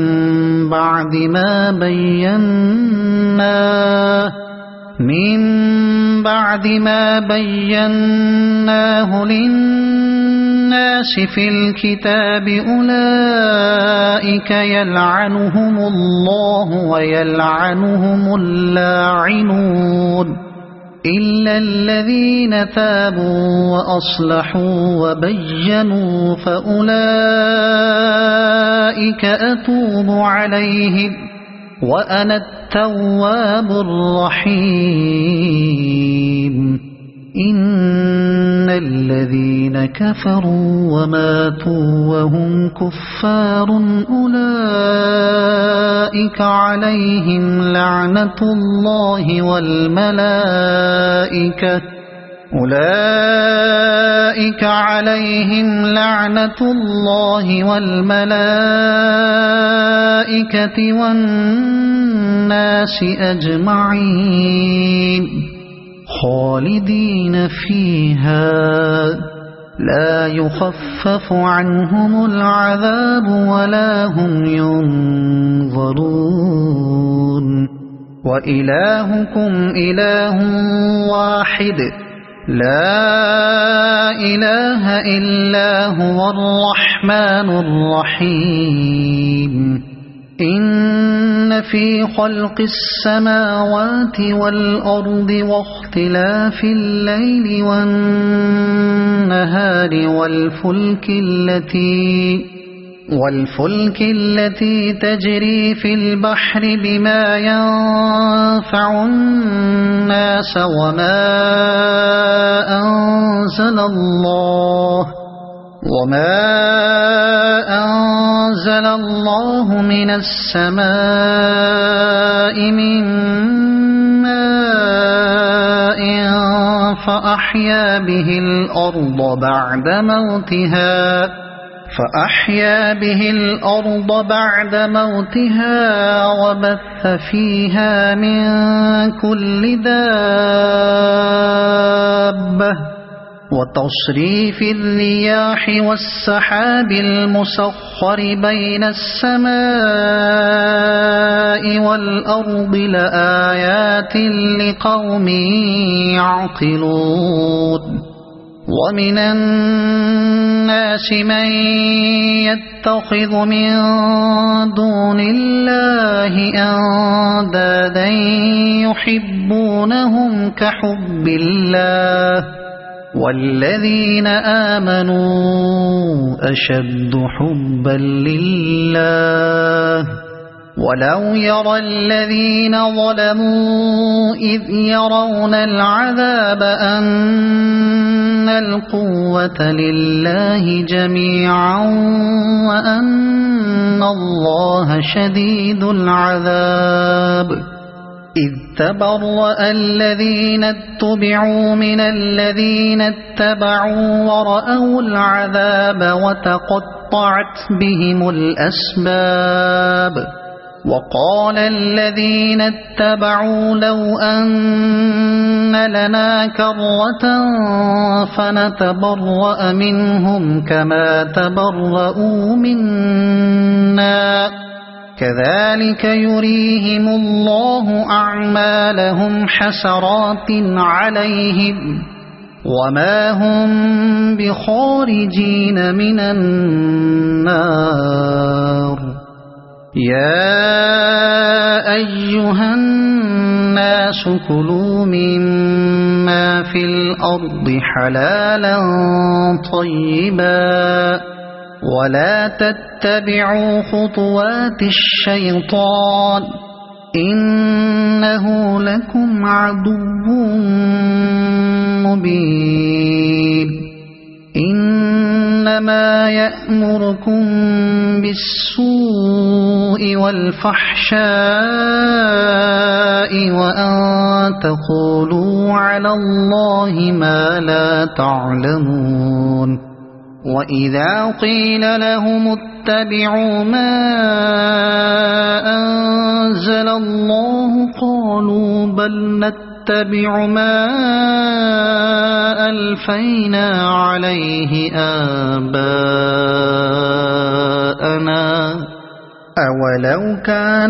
بعد ما بيناه للناس في الكتاب أولئك يلعنهم الله ويلعنهم اللاعنون إلا الذين تابوا وأصلحوا وبينوا فأولئك أتوب عليهم وأنا التواب الرحيم إن الذين كفروا وماتوا وهم كفار أولئك عليهم لعنة الله والملائكة والناس أجمعين خالدين فيها لا يخفف عنهم العذاب ولا هم ينظرون وإلهكم إله واحد لا إله إلا هو الرحمن الرحيم إن في خلق السماوات والأرض واختلاف الليل والنهار والفلك التي تجري في البحر بما ينفع الناس وما أنزل الله من السماء من ماء فأحيا به الأرض بعد موتها وبث فيها من كل دابة وتصريف الرياح والسحاب المسخر بين السماء والأرض لآيات لقوم يعقلون ومن الناس من يتخذ من دون الله أندادا يحبونهم كحب الله والذين آمنوا أشد حبا لله ولو يرى الذين ظلموا إذ يرون العذاب أن القوة لله جميعا وأن الله شديد العذاب إذ تبرأ الذين اتبعوا من الذين اتبعوا ورأوا العذاب وتقطعت بهم الأسباب وقال الذين اتبعوا لو أن لنا كرة فنتبرأ منهم كما تبرؤوا منا كذلك يريهم الله أعمالهم حسرات عليهم وما هم بخارجين من النار يا أيها الناس كلوا مما في الأرض حلالا طيبا ولا تتبعوا خطوات الشيطان إنه لكم عدو مبين إنما يأمركم بالسوء والفحشاء وأن تقولوا على الله ما لا تعلمون وإذا قيل لهم اتبعوا ما أنزل الله قالوا بل نتبع ما ألفينا عليه آباءنا أولو كان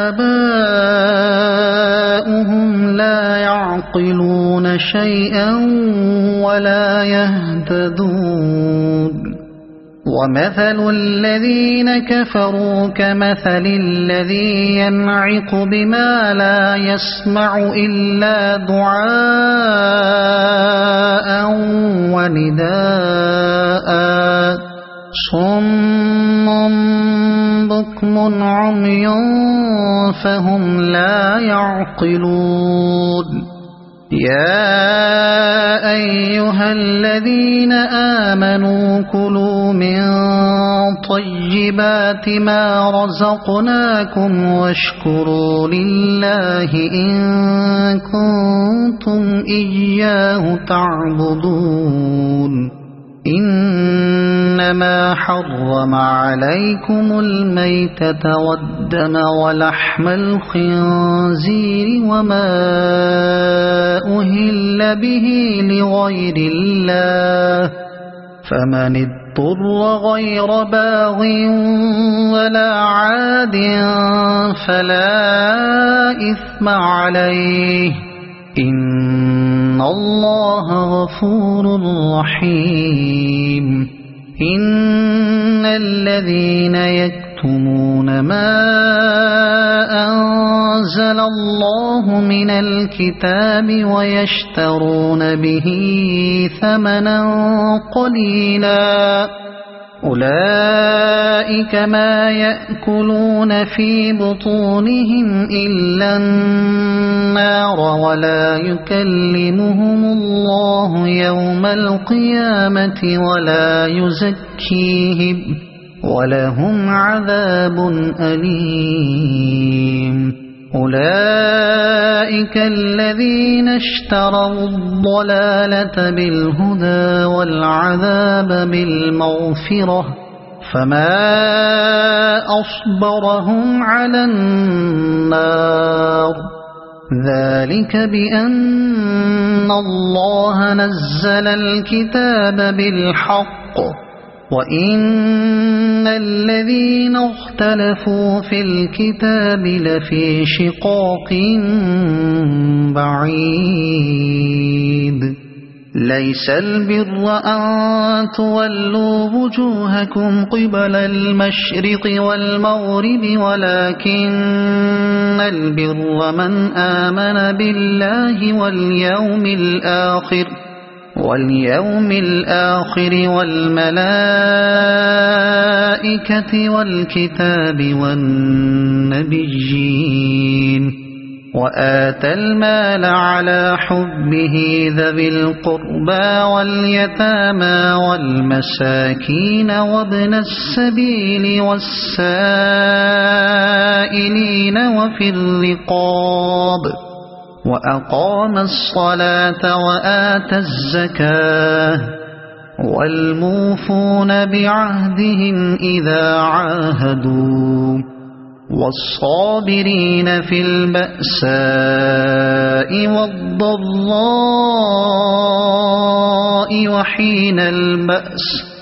آباؤهم لا يعقلون شيئا ولا يهتدون ومثل الذين كفروا كمثل الذي ينعق بما لا يسمع إلا دعاء ونداء صم بكم عمي فهم لا يعقلون يا أيها الذين آمنوا كلوا من طيبات ما رزقناكم واشكروا لله إن كنتم إياه تعبدون إنما حرم عليكم الميتة والدم ولحم الخنزير وما أهل به لغير الله فمن اضطر غير باغ ولا عاد فلا إثم عليه إن الله غفور رحيم إن الذين يكتمون ما أنزل الله من الكتاب ويشترون به ثمنا قليلا أولئك ما يأكلون في بطونهم إلا النار ولا يكلمهم الله يوم القيامة ولا يزكيهم ولهم عذاب أليم أولئك الذين اشتروا الضلالة بالهدى والعذاب بالمغفرة فما أصبرهم على النار ذلك بأن الله نزل الكتاب بالحق وإن الذين اختلفوا في الكتاب لفي شقاق بعيد ليس البر أن تولوا وجوهكم قبل المشرق والمغرب ولكن البر من آمن بالله واليوم الآخر والملائكة والكتاب والنبيين وآتى المال على حبه ذوي القربى واليتامى والمساكين وابن السبيل والسائلين وفي الرقاب وأقام الصلاة وآتى الزكاة والموفون بعهدهم إذا عاهدوا والصابرين في البأساء والضراء وحين البأس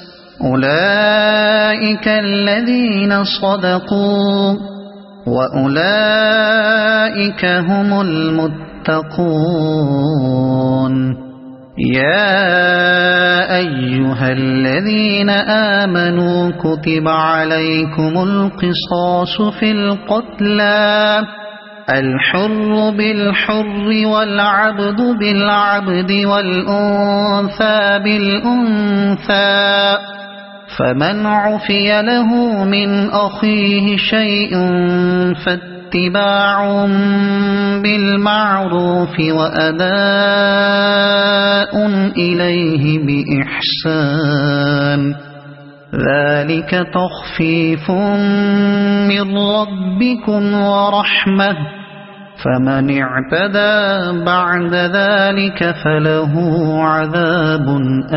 أولئك الذين صدقوا وأولئك هم المتقون يا أيها الذين آمنوا كتب عليكم القصاص في القتلى الحر بالحر والعبد بالعبد والأنثى بالأنثى فمن عفي له من أخيه شيء فاتباع بالمعروف وأداء إليه بإحسان ذلك تخفيف من ربكم ورحمة فمن اعتدى بعد ذلك فله عذاب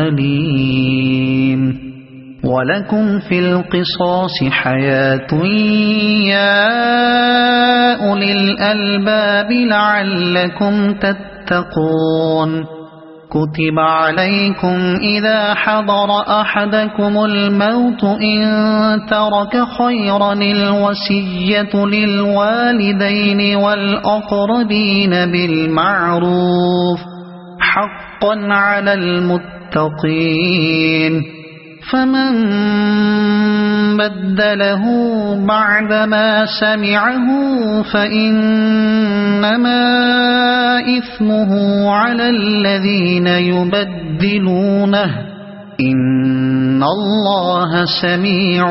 أليم ولكم في القصاص حياة يا أولي الألباب لعلكم تتقون كتب عليكم إذا حضر أحدكم الموت إن ترك خيرا الوصية للوالدين والأقربين بالمعروف حقا على المتقين فمن بدله بعدما سمعه فإنما إثمه على الذين يبدلونه إن الله سميع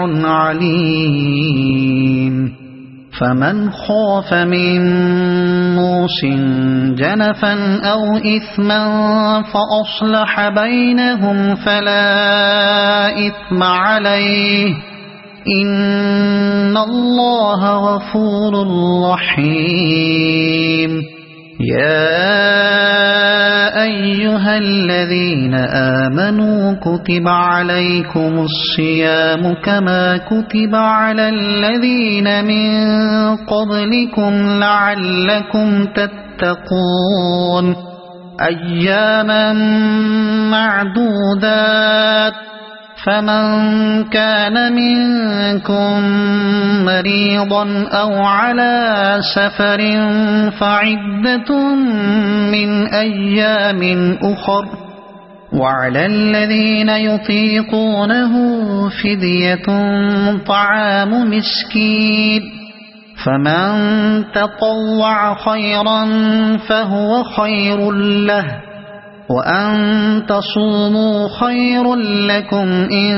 عليم فمن خاف من موص جنفا أو إثما فأصلح بينهم فلا إثم عليه إن الله غفور رحيم يا أيها الذين آمنوا كتب عليكم الصيام كما كتب على الذين من قبلكم لعلكم تتقون أياما معدودات فمن كان منكم مريضا أو على سفر فعدة من أيام أخر وعلى الذين يطيقونه فدية طعام مسكين فمن تطوع خيرا فهو خير له وأن تصوموا خير لكم إن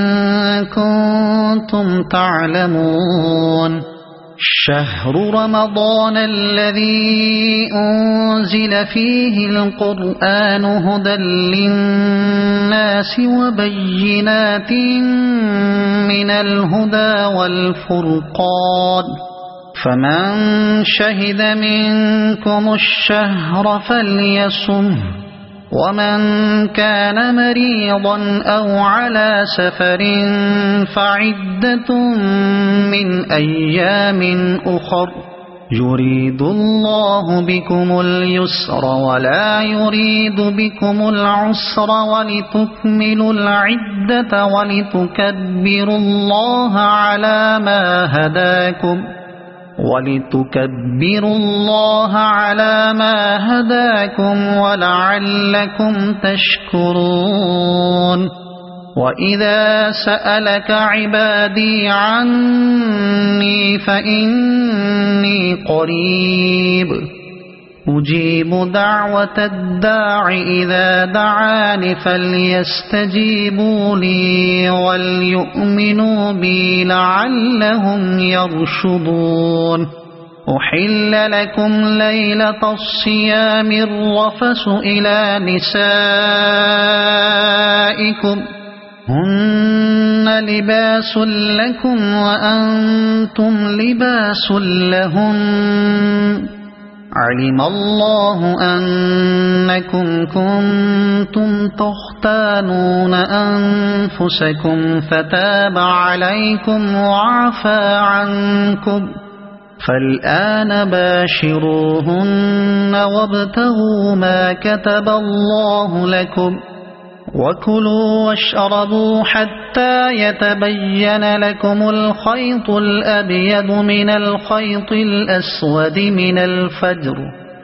كنتم تعلمون شهر رمضان الذي أنزل فيه القرآن هدى للناس وبينات من الهدى والفرقان فمن شهد منكم الشهر فليصمه ومن كان مريضا أو على سفر فعدة من أيام أخر يريد الله بكم اليسر ولا يريد بكم العسر ولتكملوا العدة ولتكبروا الله على ما هداكم ولعلكم تشكرون وإذا سألك عبادي عني فإني قريب أجيب دعوة الداع إذا دعاني فليستجيبوا لي وليؤمنوا بي لعلهم يرشدون أحل لكم ليلة الصيام الرفث إلى نسائكم هن لباس لكم وأنتم لباس لهن علم الله أنكم كنتم تختانون أنفسكم فتاب عليكم وعفى عنكم فالآن باشروهن وابتغوا ما كتب الله لكم وكلوا واشربوا حتى يتبين لكم الخيط الأبيض من الخيط الأسود من الفجر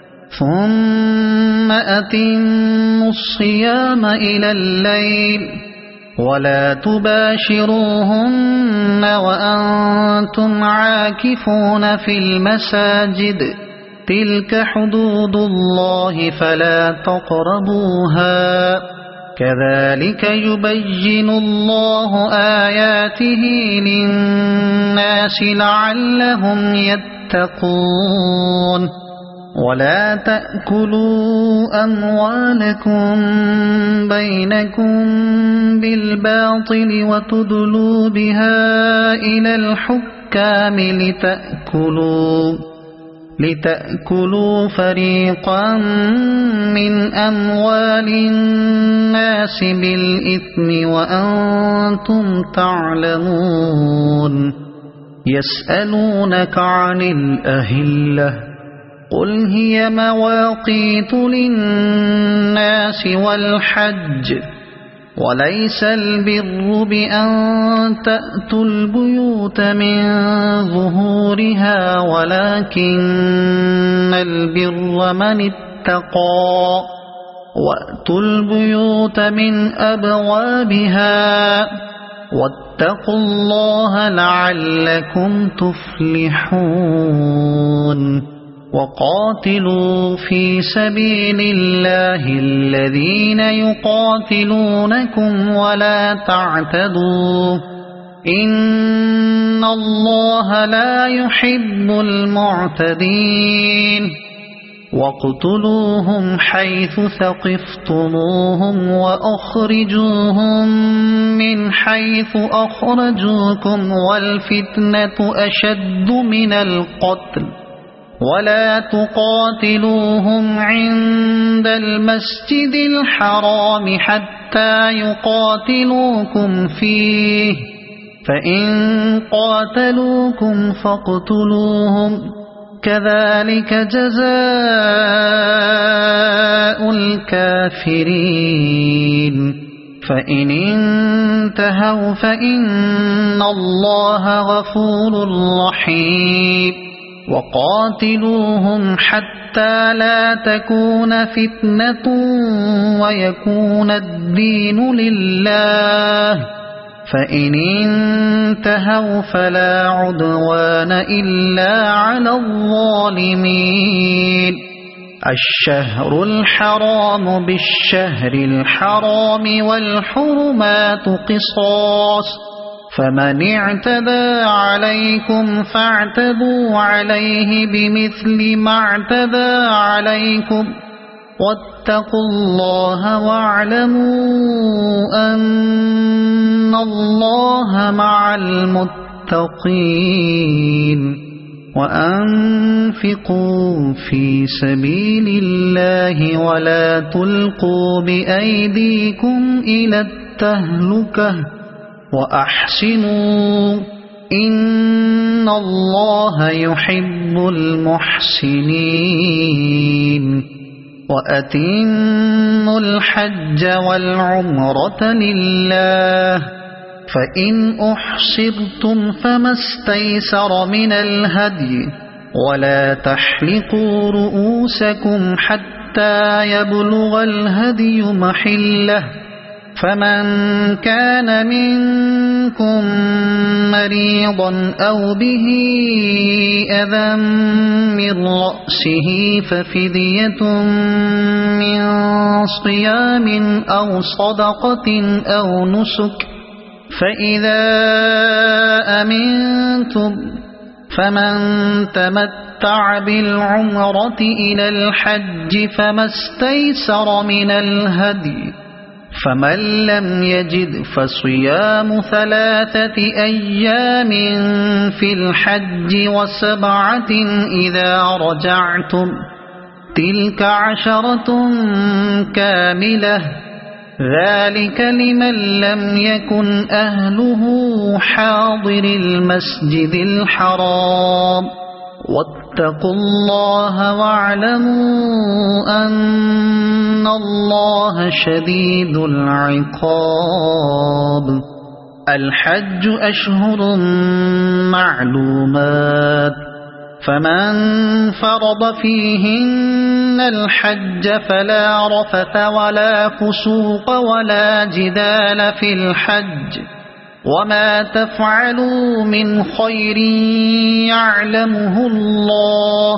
ثم أتموا الصيام إلى الليل ولا تباشروهن وأنتم عاكفون في المساجد تلك حدود الله فلا تقربوها كذلك يبين الله آياته للناس لعلهم يتقون ولا تأكلوا أموالكم بينكم بالباطل وتدلوا بها إلى الحكام لتأكلوا فريقا من أموال الناس بالإثم وأنتم تعلمون يسألونك عن الأهلة قل هي مواقيت للناس والحج وليس البر بأن تأتوا البيوت من ظهورها ولكن البر من اتقى وأتوا البيوت من أبوابها واتقوا الله لعلكم تفلحون وقاتلوا في سبيل الله الذين يقاتلونكم ولا تعتدوا إن الله لا يحب المعتدين واقتلوهم حيث ثقفتموهم وأخرجوهم من حيث أخرجوكم والفتنة أشد من القتل ولا تقاتلوهم عند المسجد الحرام حتى يقاتلوكم فيه فإن قاتلوكم فاقتلوهم كذلك جزاء الكافرين فإن انتهوا فإن الله غفور رحيم وقاتلوهم حتى لا تكون فتنة ويكون الدين لله فإن انتهوا فلا عدوان إلا على الظالمين الشهر الحرام بالشهر الحرام والحرمات قصاص فمن اعتدى عليكم فاعتدوا عليه بمثل ما اعتدى عليكم واتقوا الله واعلموا أن الله مع المتقين وأنفقوا في سبيل الله ولا تلقوا بأيديكم إلى التهلكة وأحسنوا إن الله يحب المحسنين وأتموا الحج والعمرة لله فإن أحصرتم فما استيسر من الهدي ولا تحلقوا رؤوسكم حتى يبلغ الهدي محله فمن كان منكم مريضا أو به أذى من رأسه ففدية من صيام أو صدقة أو نسك فإذا أمنتم فمن تمتع بالعمرة إلى الحج فما استيسر من الهدي فمن لم يجد فصيام 3 أيام في الحج و7 إذا رجعتم تلك 10 كاملة ذلك لمن لم يكن أهله حاضر المسجد الحرام واتقوا الله واعلموا أن الله شديد العقاب الحج أشهر معلومات فمن فرض فيهن الحج فلا رفث ولا فسوق ولا جدال في الحج وما تفعلوا من خير يعلمه الله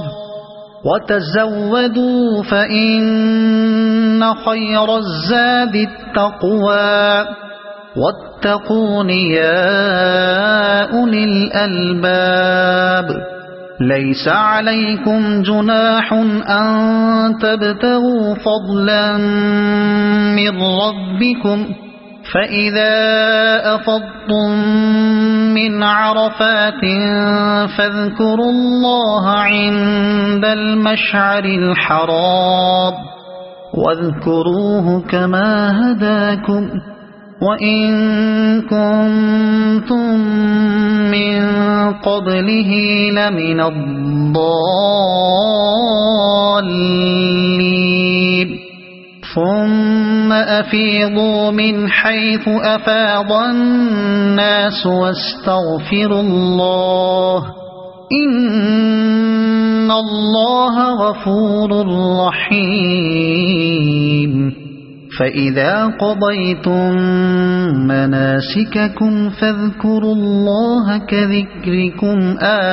وتزودوا فإن خير الزاد التقوى واتقون يا أولي الألباب ليس عليكم جناح أن تبتغوا فضلا من ربكم فإذا أفضتم من عرفات فاذكروا الله عند المشعر الحرام واذكروه كما هداكم وإن كنتم من قبله لمن الضالين ثم أفيضوا من حيث أفاض الناس واستغفروا الله إن الله غفور رحيم فإذا قضيتم مناسككم فاذكروا الله كذكركم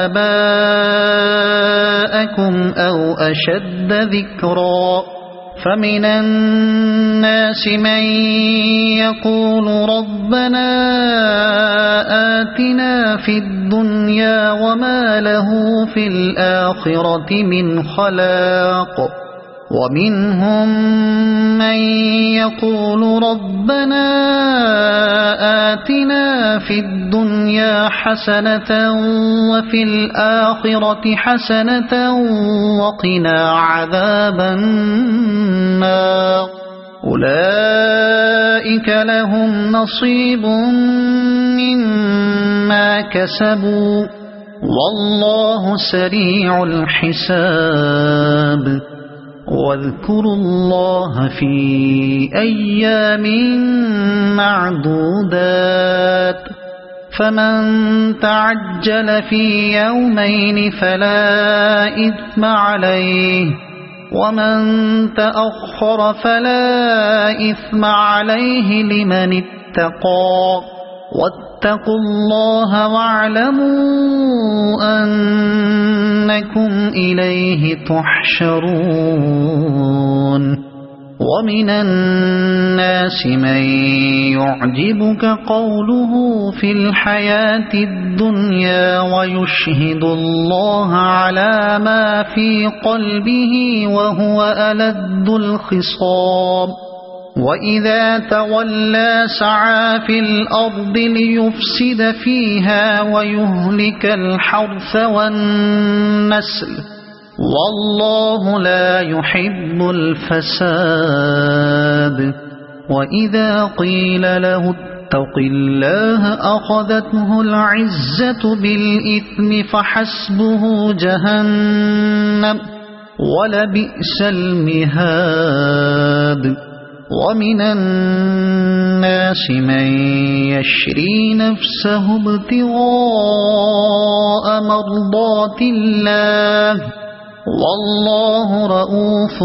آباءكم أو أشد ذكرا فمن الناس من يقول ربنا آتنا في الدنيا وما له في الآخرة من خلاق ومنهم من يقول ربنا آتنا في الدنيا حسنة وفي الآخرة حسنة وقنا عذاب النار أولئك لهم نصيب مما كسبوا والله سريع الحساب واذكروا الله في أيام معدودات فمن تعجل في يومين فلا إثم عليه ومن تأخر فلا إثم عليه لمن اتقى واتقوا الله واعلموا أن أنكم إليه تحشرون ومن الناس من يعجبك قوله في الحياة الدنيا ويشهد الله على ما في قلبه وهو ألد الخصام وإذا تولى سعى في الأرض ليفسد فيها ويهلك الحرث والنسل والله لا يحب الفساد وإذا قيل له اتق الله أخذته العزة بالإثم فحسبه جهنم ولبئس المهاد ومن الناس من يشري نفسه ابتغاء مرضات الله والله رؤوف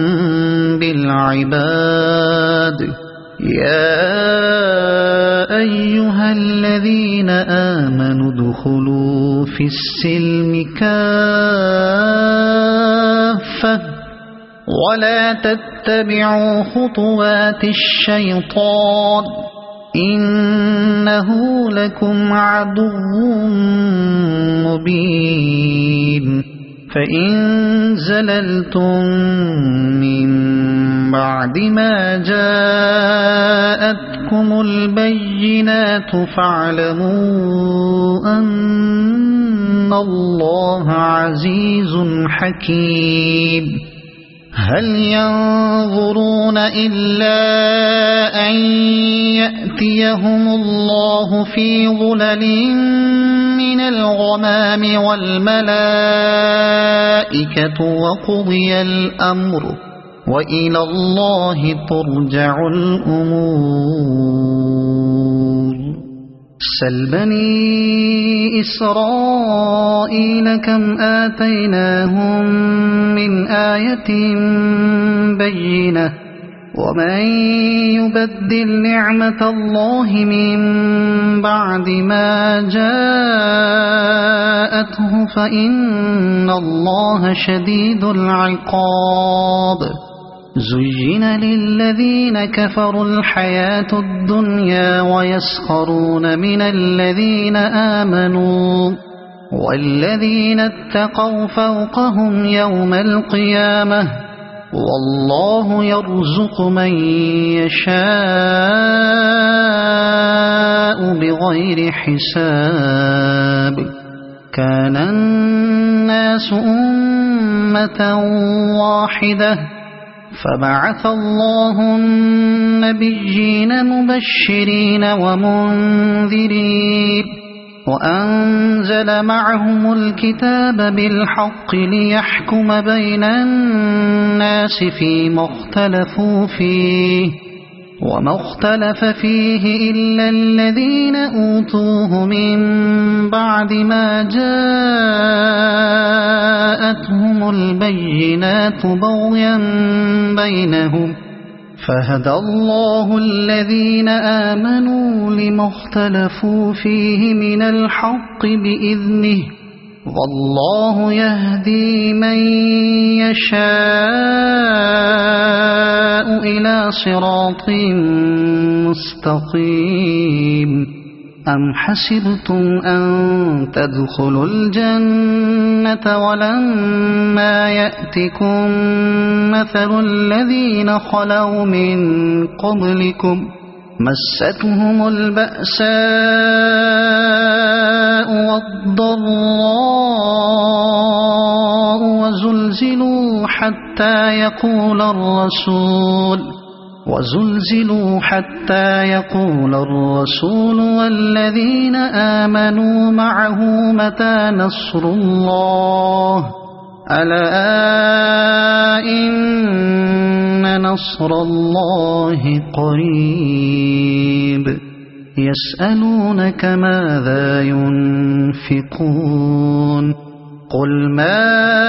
بالعباد يا أيها الذين آمنوا ادخلوا في السلم كافة ولا تتبعوا خطوات الشيطان إنه لكم عدو مبين فإن زللتم من بعد ما جاءتكم البينات فاعلموا أن الله عزيز حكيم هل ينظرون إلا أن يأتيهم الله في ظلل من الغمام والملائكة وقضي الأمر وإلى الله ترجع الأمور سل بني إسرائيل كم آتيناهم من آية بينة ومن يبدل نعمة الله من بعد ما جاءته فإن الله شديد العقاب زين للذين كفروا الحياة الدنيا ويسخرون من الذين آمنوا والذين اتقوا فوقهم يوم القيامة والله يرزق من يشاء بغير حساب كان الناس أمة واحدة فبعث الله النبيين مبشرين ومنذرين وأنزل معهم الكتاب بالحق ليحكم بين الناس فيما اختلفوا فيه وما اختلف فيه إلا الذين أوتوه من بعد ما جاءتهم البينات بغيا بينهم فهدى الله الذين آمنوا لما اختلفوا فيه من الحق بإذنه والله يهدي من يشاء إلى صراط مستقيم أم حسبتم أن تدخلوا الجنة ولما يأتكم مثل الذين خلوا من قبلكم مستهم البأساء والضراء وزلزلوا حتى يقول الرسول والذين آمنوا معه متى نصر الله ألا إن نصر الله قريب يسألونك ماذا ينفقون قل ما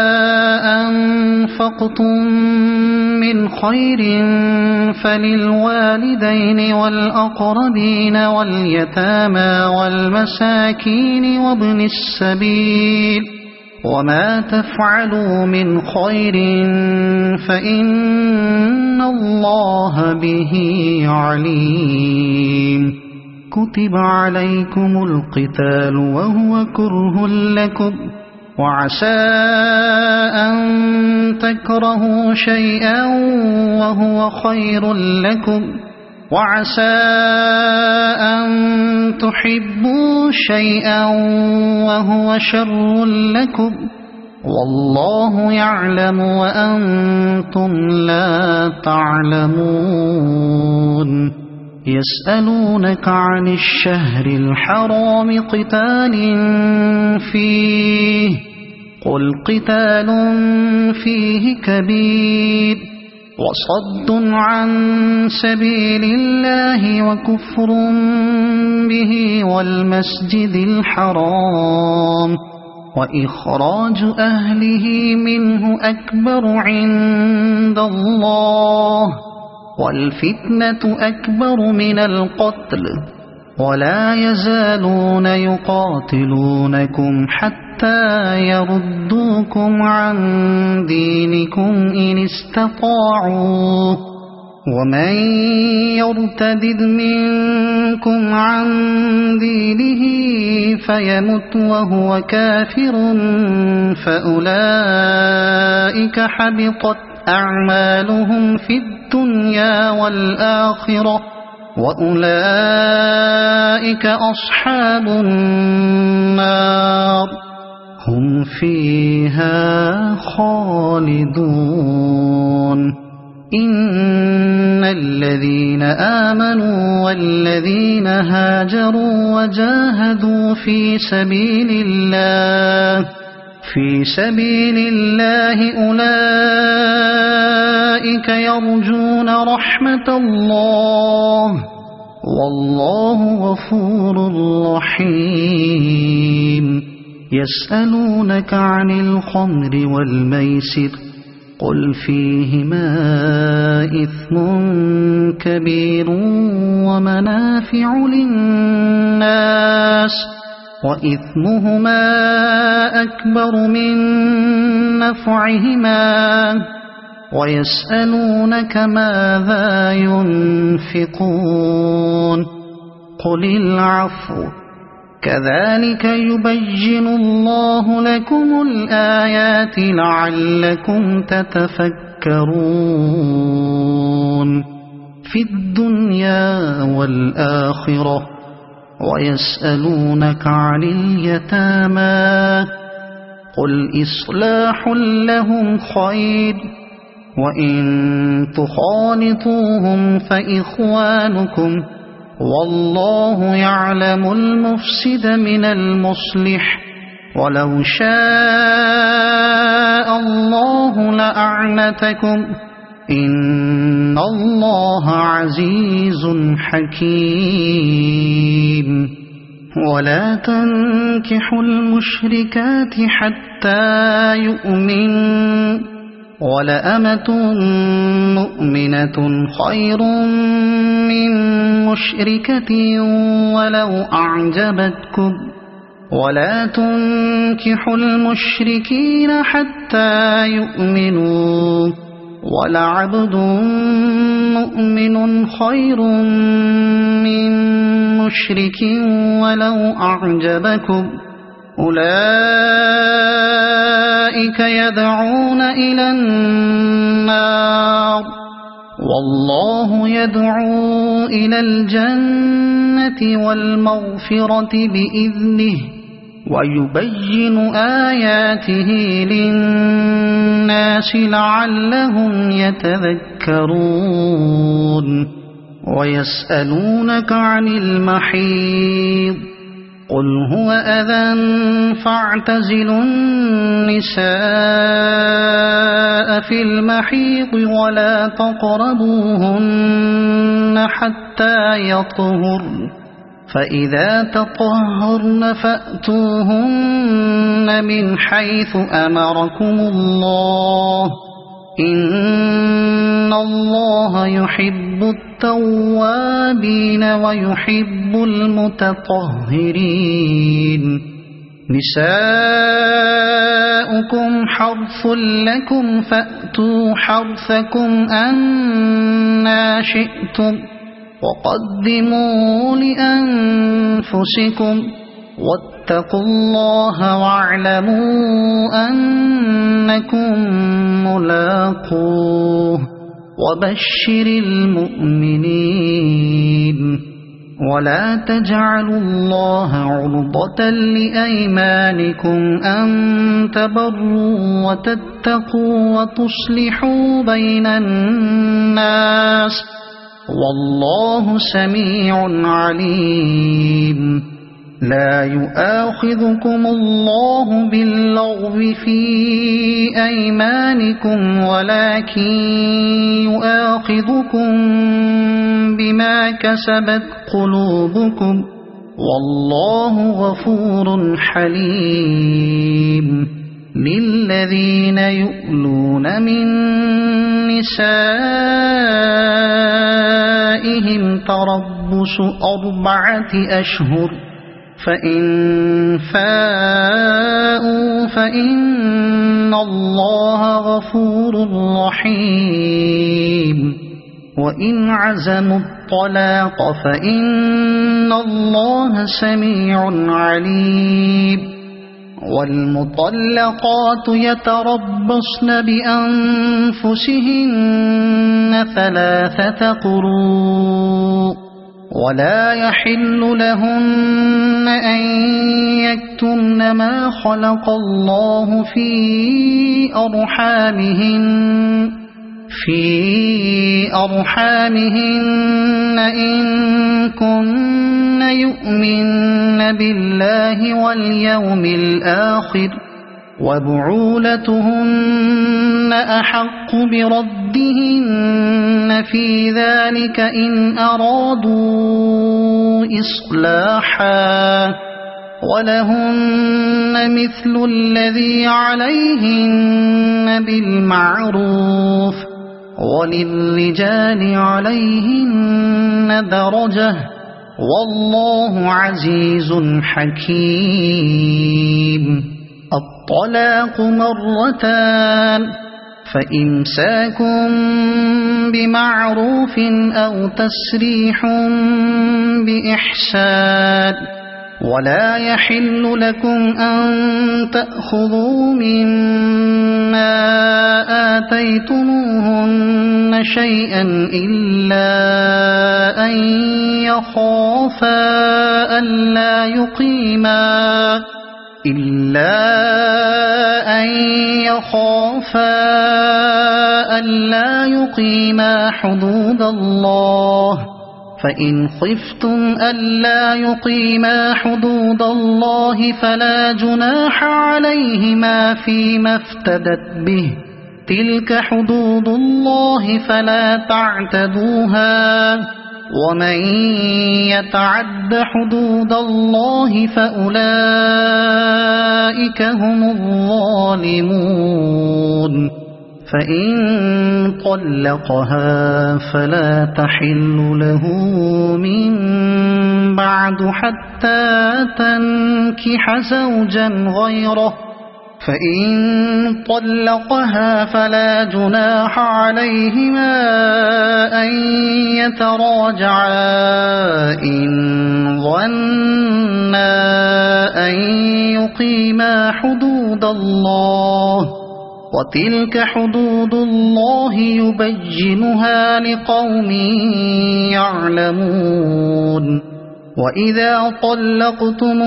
أنفقتم من خير فللوالدين والأقربين واليتامى والمساكين وابن السبيل وما تفعلوا من خير فإن الله به عليم. كتب عليكم القتال وهو كره لكم وعسى أن تكرهوا شيئا وهو خير لكم وعسى أن تحبوا شيئا وهو شر لكم والله يعلم وأنتم لا تعلمون. يسألونك عن الشهر الحرام قتال فيه قل قتال فيه كبير وصد عن سبيل الله وكفر به والمسجد الحرام وإخراج أهله منه أكبر عند الله والفتنة أكبر من القتل ولا يزالون يقاتلونكم حتى يردوكم عن دينكم إن استطاعوا ومن يرتد منكم عن دينه فيمت وهو كافر فأولئك حبطت أعمالهم في الدنيا والآخرة وأولئك أصحاب النار هم فيها خالدون. إن الذين آمنوا والذين هاجروا وجاهدوا في سبيل الله أولئك يرجون رحمة الله والله غفور رحيم. يسألونك عن الخمر والميسر قل فيهما إثم كبير ومنافع للناس وإثمهما أكبر من نفعهما ويسألونك ماذا ينفقون قل العفو كذلك يبين الله لكم الآيات لعلكم تتفكرون في الدنيا والآخرة. ويسألونك عن اليتامى قل إصلاح لهم خير وإن تخالطوهم فإخوانكم والله يعلم المفسد من المصلح ولو شاء الله لأعنتكم إن الله عزيز حكيم. ولا تنكحوا المشركات حتى يؤمنوا ولأمة مؤمنة خير من مشركة ولو أعجبتكم ولا تنكحوا المشركين حتى يؤمنوا ولعبد مؤمن خير من مشرك ولو أعجبكم أولئك يدعون إلى النار والله يدعو إلى الجنة والمغفرة بإذنه ويبين آياته للناس لعلهم يتذكرون. ويسألونك عن المحيض قل هو أذى فاعتزلوا النساء في المحيض ولا تقربوهن حتى يطهرن فإذا تطهرن فأتوهن من حيث أمركم الله إن الله يحب التوابين ويحب المتطهرين. نساؤكم حرث لكم فأتوا حرثكم أنى شئتم وقدموا لأنفسكم واتقوا الله واعلموا أنكم ملاقوه وبشر المؤمنين ولا تجعلوا الله عرضة لأيمانكم أن تبروا وتتقوا وتصلحوا بين الناس والله سميع عليم لا يؤاخذكم الله باللغو في أيمانكم ولكن يؤاخذكم بما كسبت قلوبكم والله غفور حليم للذين يؤلون من نسائهم تربص 4 أشهر فإن فاءوا فإن الله غفور رحيم وإن عزموا الطلاق فإن الله سميع عليم والمطلقات يتربصن بأنفسهن 3 قروء ولا يحل لهن أن يكتمن ما خلق الله في أرحامهن إن كن يؤمن بالله واليوم الآخر وبعولتهن أحق بردهن في ذلك إن أرادوا إصلاحا ولهن مثل الذي عليهن بالمعروف وللرجال عليهن درجة والله عزيز حكيم الطلاق 2 فإمساك بمعروف أو تسريح بإحسان ولا يحل لكم أن تأخذوا مما آتيتموهن شيئا إلا أن يخافا ألا يقيما حدود الله فإن خفتم ألا يقيما حدود الله فلا جناح عليهما فيما افتدت به تلك حدود الله فلا تعتدوها ومن يتعد حدود الله فأولئك هم الظالمون فإن طلقها فلا تحل له من بعد حتى تنكح زوجا غيره فإن طلقها فلا جناح عليهما أن يتراجعا إن ظنا أن يقيما حدود الله وتلك حدود الله يبينها لقوم يعلمون وإذا طلقتم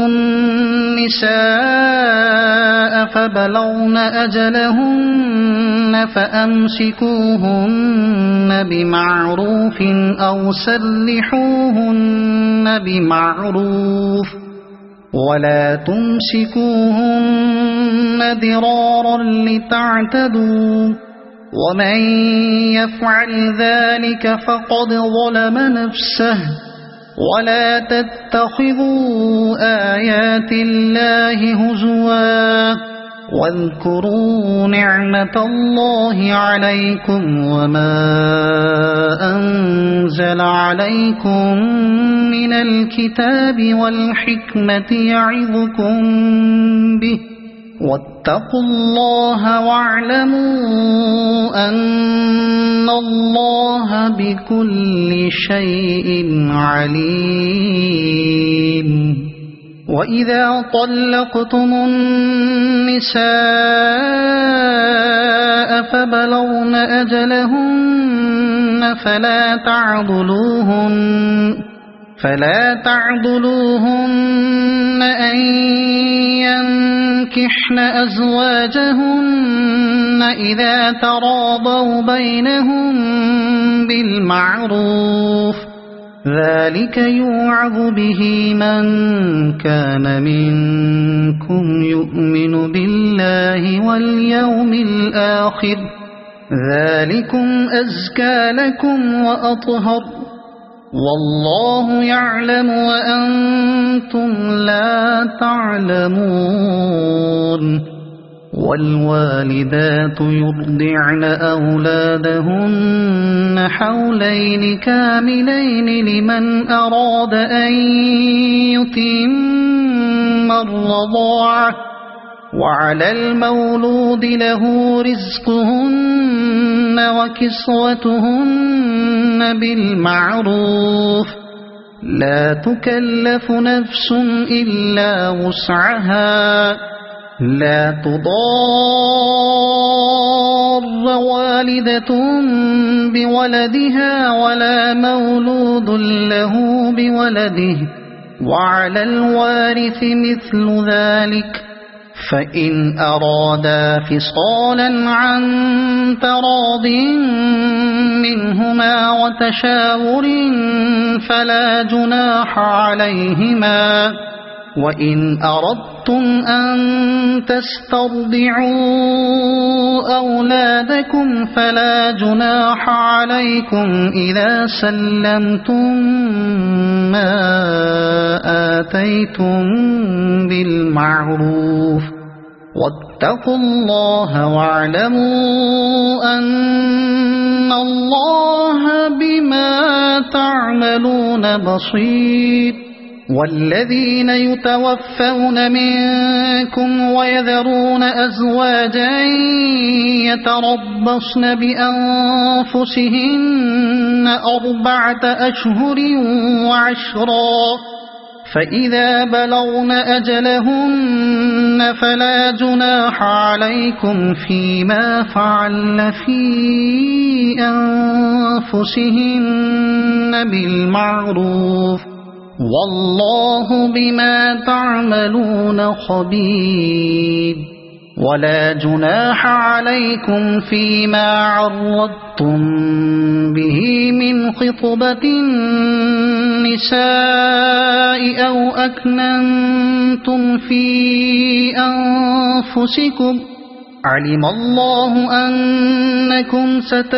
النساء فبلغن أجلهن فأمسكوهن بمعروف أو سرحوهن بمعروف ولا تمسكوهن ضرارا لتعتدوا ومن يفعل ذلك فقد ظلم نفسه ولا تتخذوا آيات الله هزوا واذكروا نعمة الله عليكم وما أنزل عليكم من الكتاب والحكمة يعظكم به واتقوا الله واعلموا أن الله بكل شيء عليم. وإذا طلقتم النساء فبلغن أجلهن فلا تعضلوهن أن ينكحن أزواجهن إذا تراضوا بينهم بالمعروف ذلك يوعظ به من كان منكم يؤمن بالله واليوم الآخر ذلكم أزكى لكم وأطهر والله يعلم وأنتم لا تعلمون. والوالدات يرضعن أولادهن حولين كاملين لمن أراد أن يتم الرضاعة وعلى المولود له رزقهن وكسوتهن بالمعروف لا تكلف نفس إلا وسعها لا تضار والدة بولدها ولا مولود له بولده وعلى الوارث مثل ذلك فإن أرادا فصالا عن تراض منهما وتشاور فلا جناح عليهما. وإن أردتم أن تسترضعوا أولادكم فلا جناح عليكم إذا سلمتم ما آتيتم بالمعروف واتقوا الله واعلموا أن الله بما تعملون بصير. والذين يتوفون منكم ويذرون أزواجا يتربصن بأنفسهن 4 أشهر وعشرا فإذا بلغن أجلهن فلا جناح عليكم فيما فعلن في أنفسهن بالمعروف والله بما تعملون خبير. ولا جناح عليكم فيما عرضتم به من خطبة النساء أو أكننتم في أنفسكم علم الله أنكم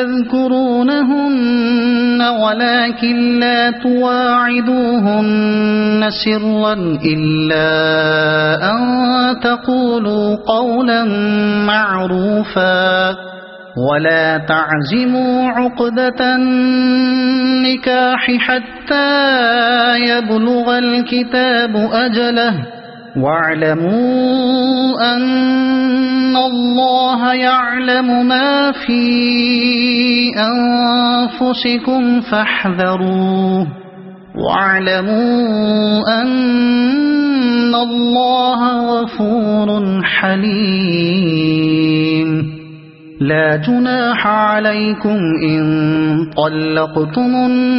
ستذكرونهن ولكن لا تواعدوهن سرا إلا أن تقولوا قولا معروفا ولا تعزموا عقدة النكاح حتى يبلغ الكتاب أجله واعلموا أن الله يعلم ما في أنفسكم فاحذروه واعلموا أن الله غفور حليم. لا جناح عليكم إن طلقتم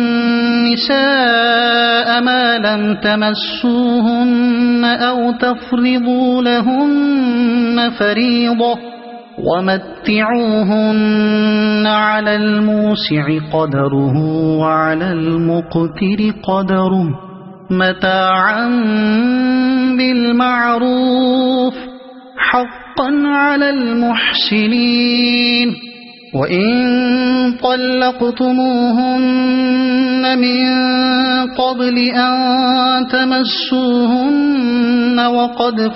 النساء ما لم تمسوهن أو تفرضوا لهن فريضة ومتعوهن على الموسع قدره وعلى المقتر قدره متاعا بالمعروف حقا على المحسنين. وإن طلقتموهن من قبل أن تمسوهن وقد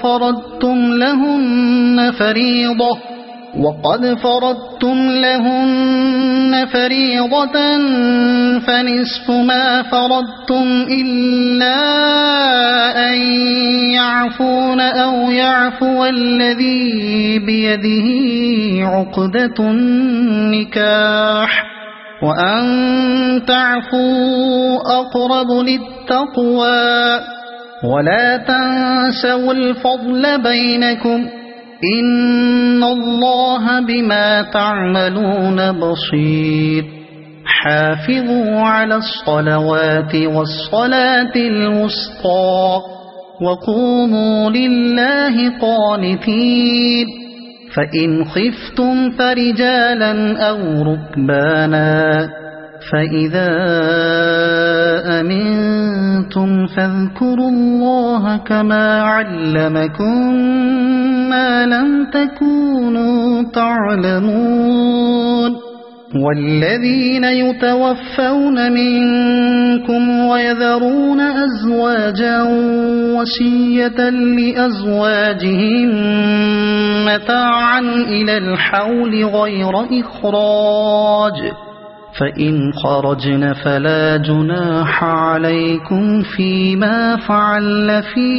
فرضتم لهن فريضة فنصف ما فرضتم إلا أن يعفون أو يعفو الذي بيده عقدة النكاح وأن تعفوا أقرب للتقوى ولا تنسوا الفضل بينكم إن الله بما تعملون بصير حافظوا على الصلوات والصلاة الوسطى وقوموا لله قانتين فإن خفتم فرجالا أو ركبانا فإذا أمنتم فاذكروا الله كما علمكم ما لم تكونوا تعلمون والذين يتوفون منكم ويذرون أزواجا وصية لأزواجهم متاعا إلى الحول غير إخراج فإن خرجن فلا جناح عليكم فيما فعل في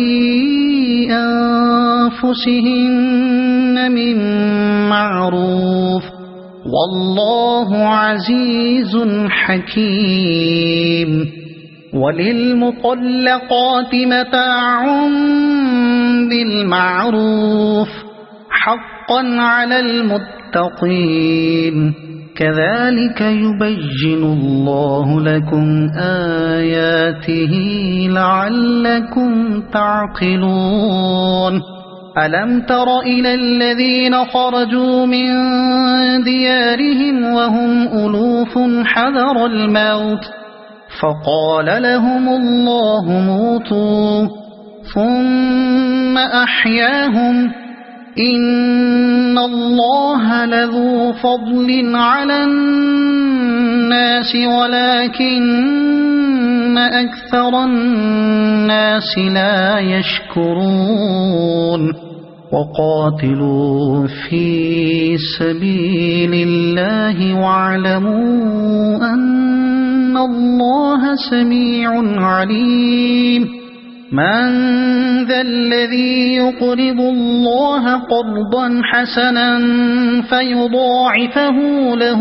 أنفسهن من معروف والله عزيز حكيم وللمطلقات متاع بالمعروف حقا على المتقين كذلك يبين الله لكم آياته لعلكم تعقلون ألم تر إلى الذين خرجوا من ديارهم وهم ألوف حذر الموت فقال لهم الله موتوا ثم أحياهم إن الله لذو فضل على الناس ولكن أكثر الناس لا يشكرون وقاتلوا في سبيل الله واعلموا أن الله سميع عليم من ذا الذي يقرض الله قرضا حسنا فيضاعفه له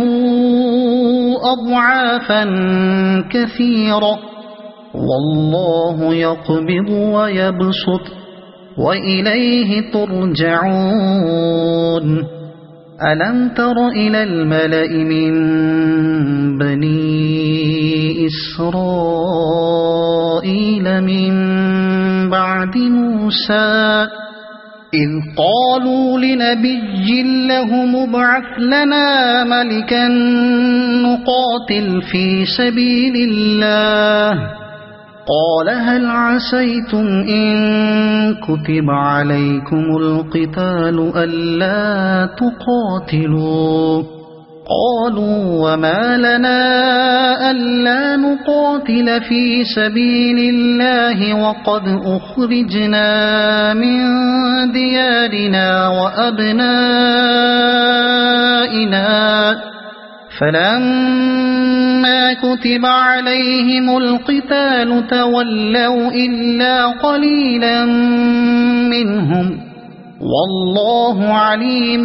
أضعافا كثيرة والله يقبض ويبسط وإليه ترجعون ألم تر إلى الملأ من بني إسرائيل من بعد موسى إذ قالوا لنبي له مبعث لنا ملكا نقاتل في سبيل الله قال هل عسيتم إن كتب عليكم القتال ألا تقاتلوا قالوا وما لنا ألا نقاتل في سبيل الله وقد أخرجنا من ديارنا وأبنائنا فلما كتب عليهم القتال تولوا إلا قليلا منهم والله عليم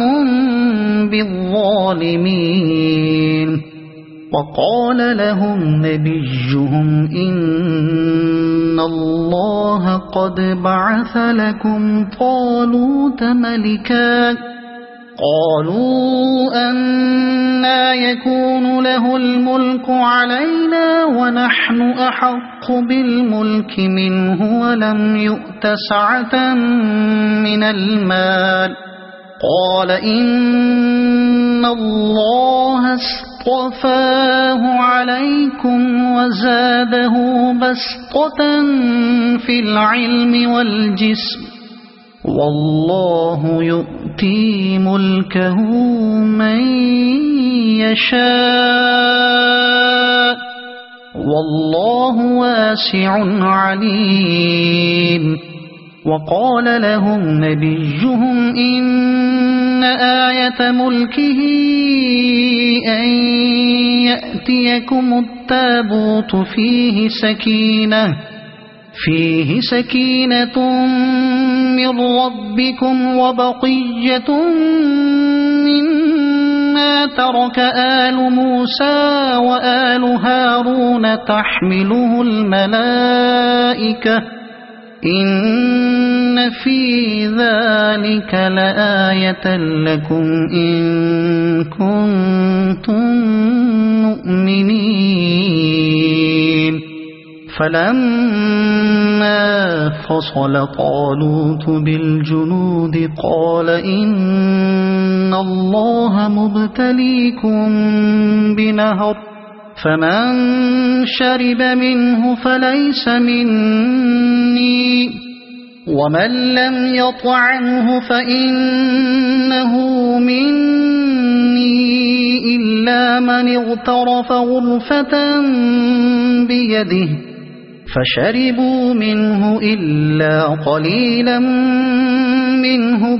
بالظالمين وقال لهم نبيهم إن الله قد بعث لكم طالوت ملكا قالوا أنى يكون له الملك علينا ونحن أحق بالملك منه ولم يؤت سعة من المال قال إن الله اصطفاه عليكم وزاده بسطة في العلم والجسم والله يؤتي ملكه من يشاء والله واسع عليم. وقال لهم نبيهم إن آية ملكه أن يأتيكم التابوت فيه سكينة من ربكم وبقية مما ترك آل موسى وآل هارون تحمله الملائكة إن في ذلك لآية لكم إن كنتم مؤمنين. فلما فصل طالوت بالجنود قال إن الله مبتليكم بنهر فمن شرب منه فليس مني ومن لم يطعمه فإنه مني إلا من اغترف غرفة بيده فشربوا منه إلا قليلا منه.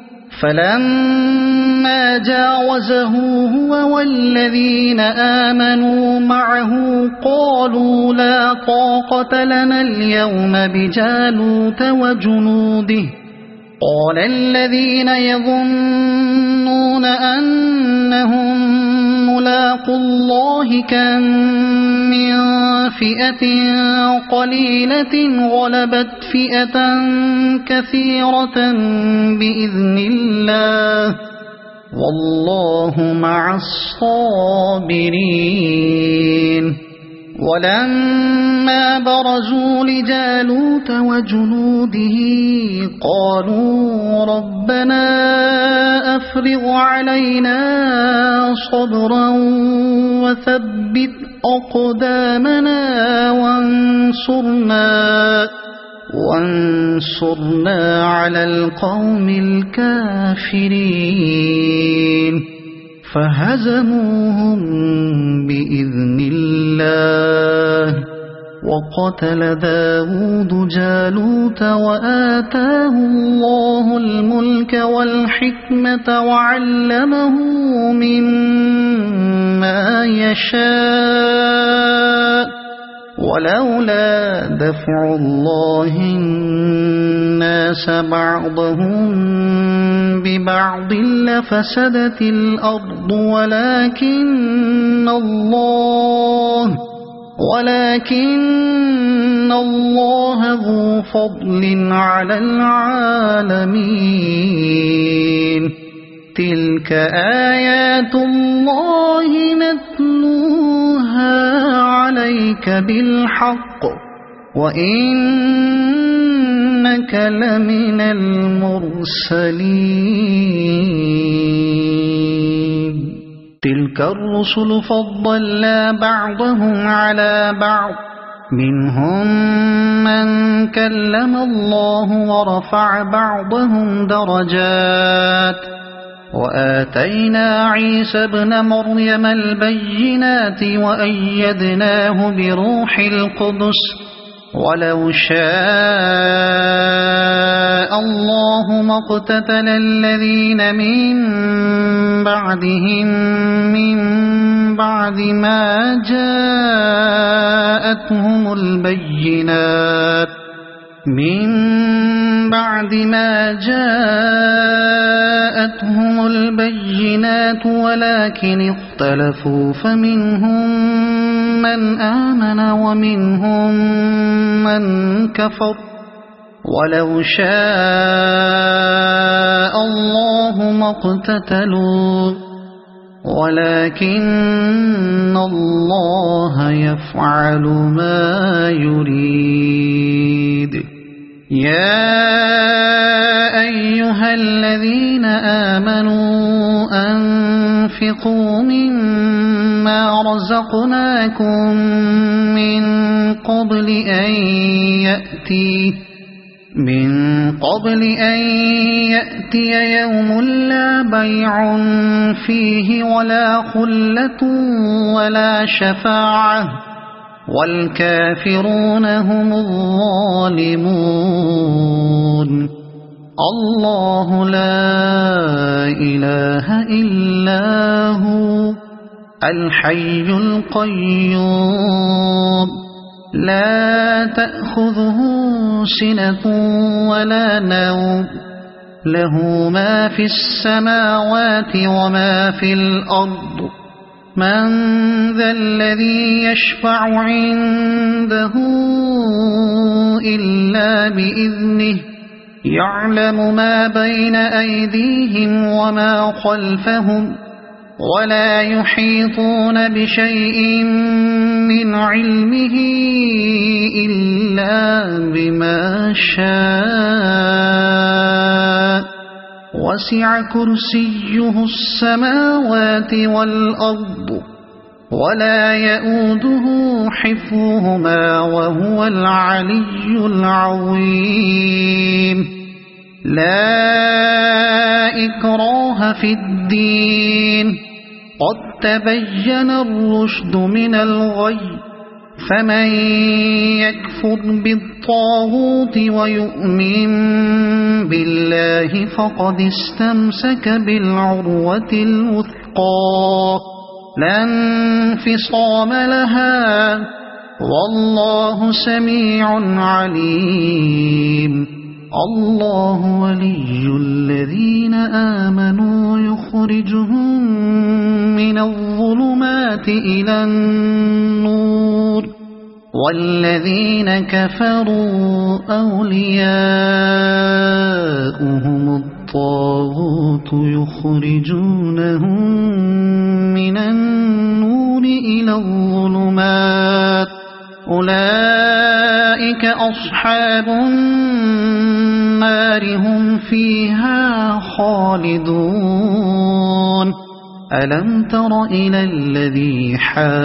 فلما جاوزه هو والذين آمنوا معه قالوا لا طاقة لنا اليوم بجالوت وجنوده. قال الذين يظنون أنهم ملاقو الله كم من فئة قليلة غلبت فئة كثيرة بإذن الله والله مع الصابرين. ولما برزوا لجالوت وجنوده قالوا ربنا أفرغ علينا صبرا وثبت أقدامنا وانصرنا على القوم الكافرين. فهزموهم بإذن الله وقتل داود جالوت وآتاه الله الملك والحكمة وعلمه مما يشاء. ولولا دفع الله الناس بعضهم ببعض لفسدت الأرض ولكن الله ذو فضل على العالمين. تلك آيات الله نتلوها عليك بالحق وإنك لمن المرسلين. تلك الرسل فضلنا بعضهم على بعض منهم من كلم الله ورفع بعضهم درجات وآتينا عيسى ابن مريم البينات وأيدناه بروح القدس. ولو شاء الله ما اقتتل الذين من بعدهم من بعد ما جاءتهم البينات ولكن اختلفوا فمنهم من آمن ومنهم من كفر. ولو شاء الله ما اقتتلوا ولكن الله يفعل ما يريد. يا أيها الذين آمنوا أنفقوا مما رزقناكم من قبل أن من قبل أن يأتي يوم لا بيع فيه ولا خلة ولا شفاعة والكافرون هم الظالمون. الله لا إله إلا هو الحي القيوم لا تأخذه سنة ولا نوم له ما في السماوات وما في الأرض. من ذا الذي يشفع عنده إلا بإذنه يعلم ما بين أيديهم وما خلفهم ولا يحيطون بشيء من علمه إلا بما شاء وسع كرسيه السماوات والأرض ولا يؤوده حفظهما وهو العلي العظيم. لا إكراه في الدين قد تبين الرشد من الغي فمن يكفر بالطاغوت ويؤمن بالله فقد استمسك بالعروة الوثقى لا انفصام لها والله سميع عليم. الله ولي الذين آمنوا يخرجهم من الظلمات إلى النور والذين كفروا أولياؤهم الطاغوت يخرجونهم من النور إلى الظلمات أولئك أصحاب النار هم فيها خالدون. ألم تر إلى الذي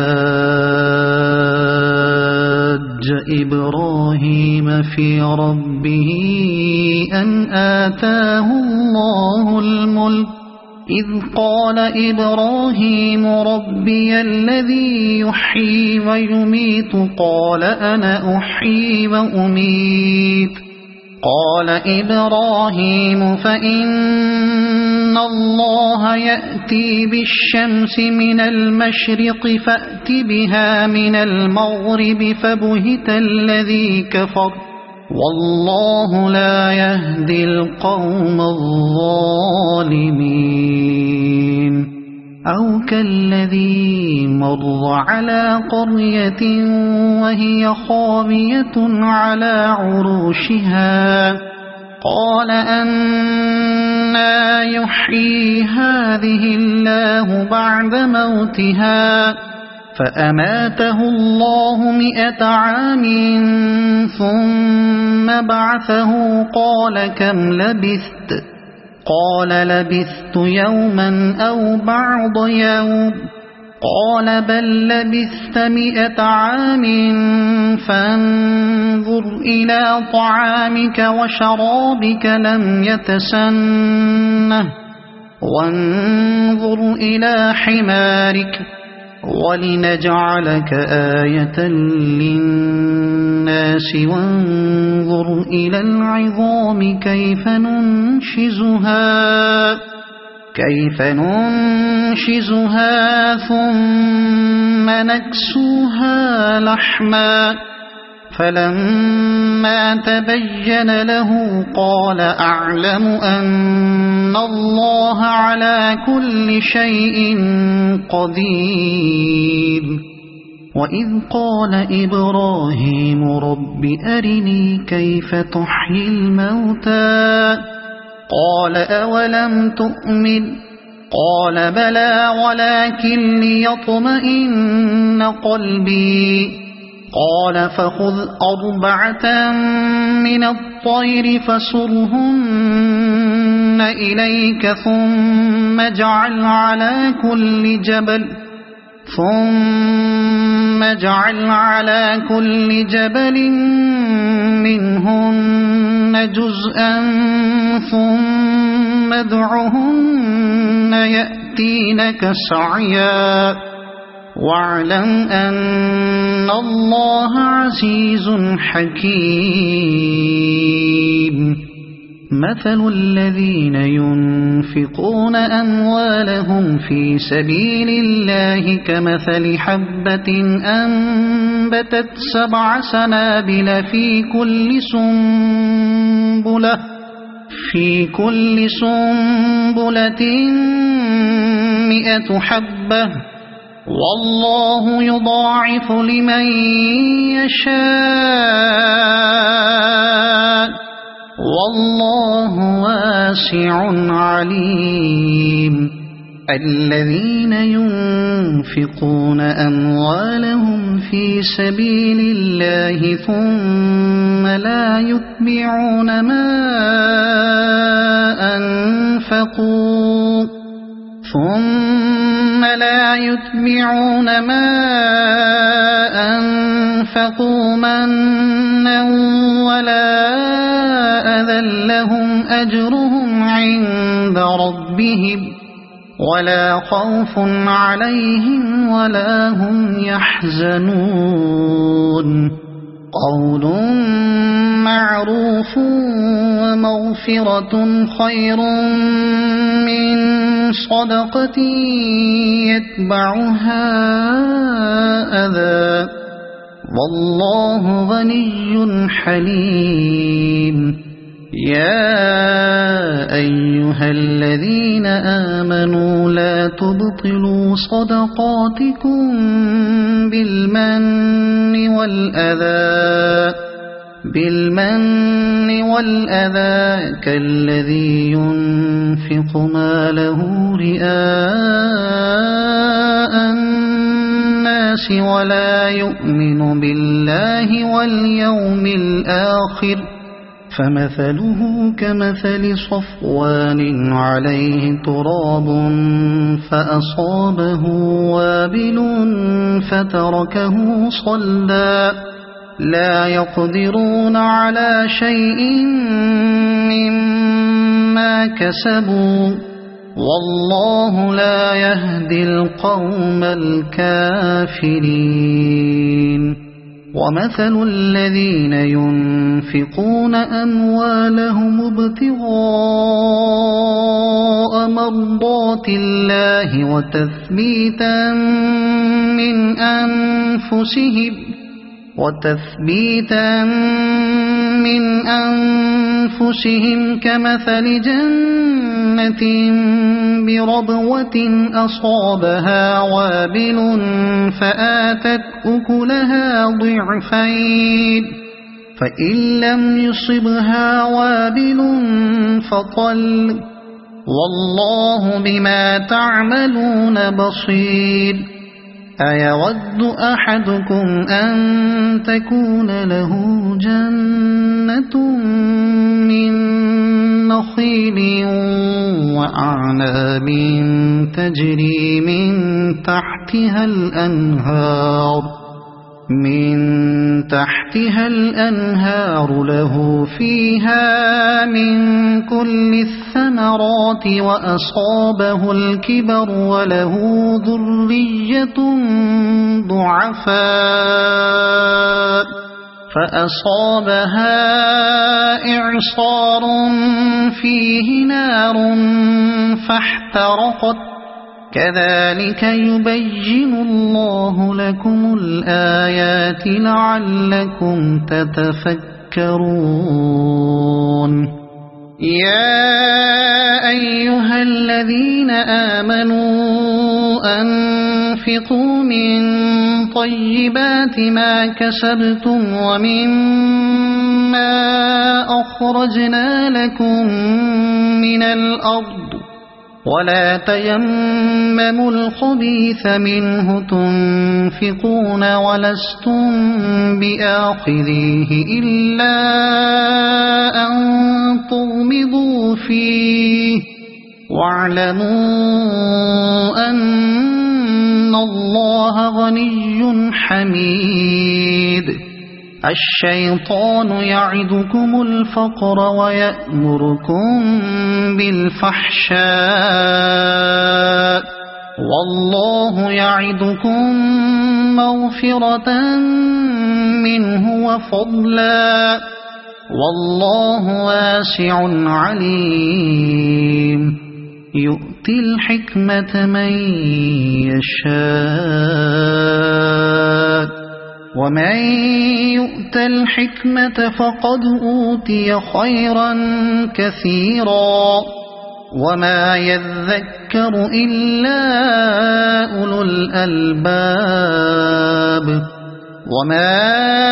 حاج إبراهيم في ربه أن آتاه الله الملك إذ قال إبراهيم ربي الذي يحيي ويميت قال أنا أحيي وأميت قال إبراهيم فإن الله يأتي بالشمس من المشرق فأت بها من المغرب فبهت الذي كفر والله لا يهدي القوم الظالمين. أو كالذي مر على قرية وهي خاوية على عروشها قال أنى يحيي هذه الله بعد موتها فأماته الله 100 عام ثم بعثه قال كم لبثت قال لبثت يوما أو بعض يوم قال بل لبثت 100 عام فانظر إلى طعامك وشرابك لم يتسنه وانظر إلى حمارك ولنجعلك آية للناس وانظر إلى العظام كيف ننشزها ثم نكسوها لحما فلما تبين له قال أعلم أن الله على كل شيء قدير. وإذ قال إبراهيم رب أرني كيف تحيي الموتى قال أولم تؤمن قال بلى ولكن ليطمئن قلبي قال فخذ 4 من الطير فصرهن إليك ثم اجعل على كل جبل منهن جزءا ثم ادعهن يأتينك سعيا واعلم أن الله عزيز حكيم مثل الذين ينفقون أموالهم في سبيل الله كمثل حبة أنبتت 7 سنابل في كل سنبلة 100 حبة والله يضاعف لمن يشاء والله واسع عليم الذين ينفقون أموالهم في سبيل الله ثم لا يتبعون ما أنفقوا منا ولا أذى لهم أجرهم عند ربهم ولا خوف عليهم ولا هم يحزنون قول معروف ومغفرة خير من صدقة يتبعها أذى والله غني حليم يا أيها الذين آمنوا لا تبطلوا صدقاتكم بالمن والأذى كالذي ينفق ماله رئاء الناس ولا يؤمن بالله واليوم الآخر فمثله كمثل صفوان عليه تراب فأصابه وابل فتركه صلدا لا يقدرون على شيء مما كسبوا والله لا يهدي القوم الكافرين ومثل الذين ينفقون أموالهم ابتغاء مرضات الله وتثبيتا من أنفسهم كمثل جنة بربوة أصابها وابل فآتت أكلها ضعفين فإن لم يصبها وابل فطل والله بما تعملون بصير أيود أحدكم أن تكون له جنة من نخيل وأعناب تجري من تحتها الأنهار له فيها من كل الثمرات وأصابه الكبر وله ذرية ضعفاء فأصابها إعصار فيه نار فاحترقت كذلك يبين الله لكم الآيات لعلكم تتفكرون يا أيها الذين آمنوا أنفقوا من طيبات ما كسبتم ومما أخرجنا لكم من الأرض ولا تيمموا الخبيث منه تنفقون ولستم بآخذيه إلا أن تغمضوا فيه واعلموا أن الله غني حميد الشيطان يعدكم الفقر ويأمركم بالفحشاء والله يعدكم مغفرة منه وفضلا والله واسع عليم يؤتي الحكمة من يشاء ومن يؤت الحكمة فقد أوتي خيرا كثيرا وما يذكر إلا أولو الألباب وما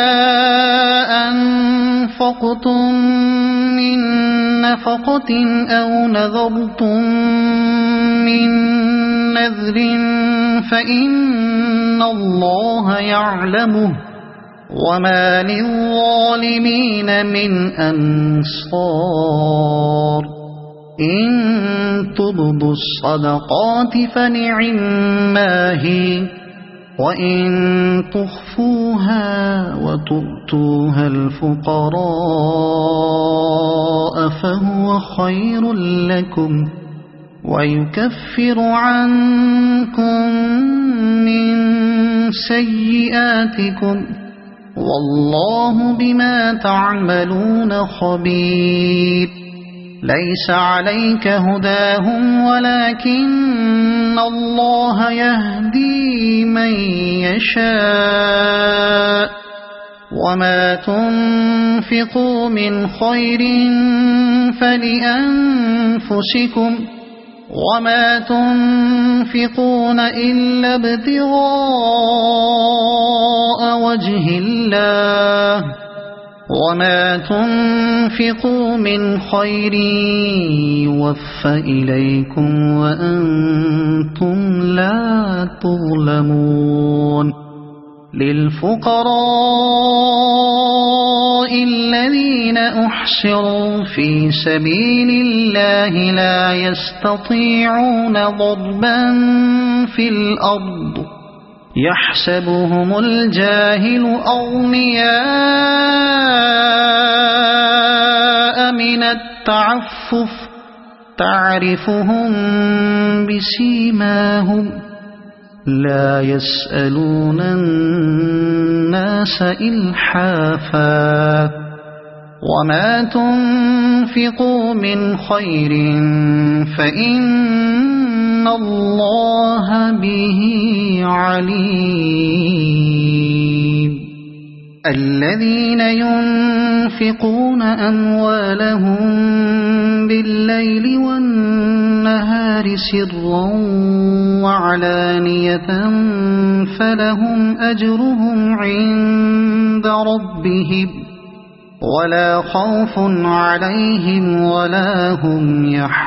أنفقتم من نفقة أو نذرتم من نذر فإن الله يعلمه وما للظالمين من أنصار إن تبدوا الصدقات فنعما هي وإن تخفوها وتؤتوها الفقراء فهو خير لكم ويكفر عنكم من سيئاتكم والله بما تعملون خبير ليس عليك هداهم ولكن الله يهدي من يشاء وما تنفقوا من خير فلأنفسكم وما تنفقون إلا ابتغاء وجه الله وما تنفقوا من خير يوفى إليكم وأنتم لا تظلمون للفقراء الذين أحصروا في سبيل الله لا يستطيعون ضربا في الأرض يحسبهم الجاهل أغنياء من التعفف تعرفهم بسيماهم لا يسألون الناس إلحافا وما تنفقوا من خير فإن الله به عليم الذين ينفقون أموالهم بالليل والنهار سرا وعلانية فلهم أجرهم عند ربهم ولا خوف عليهم ولا هم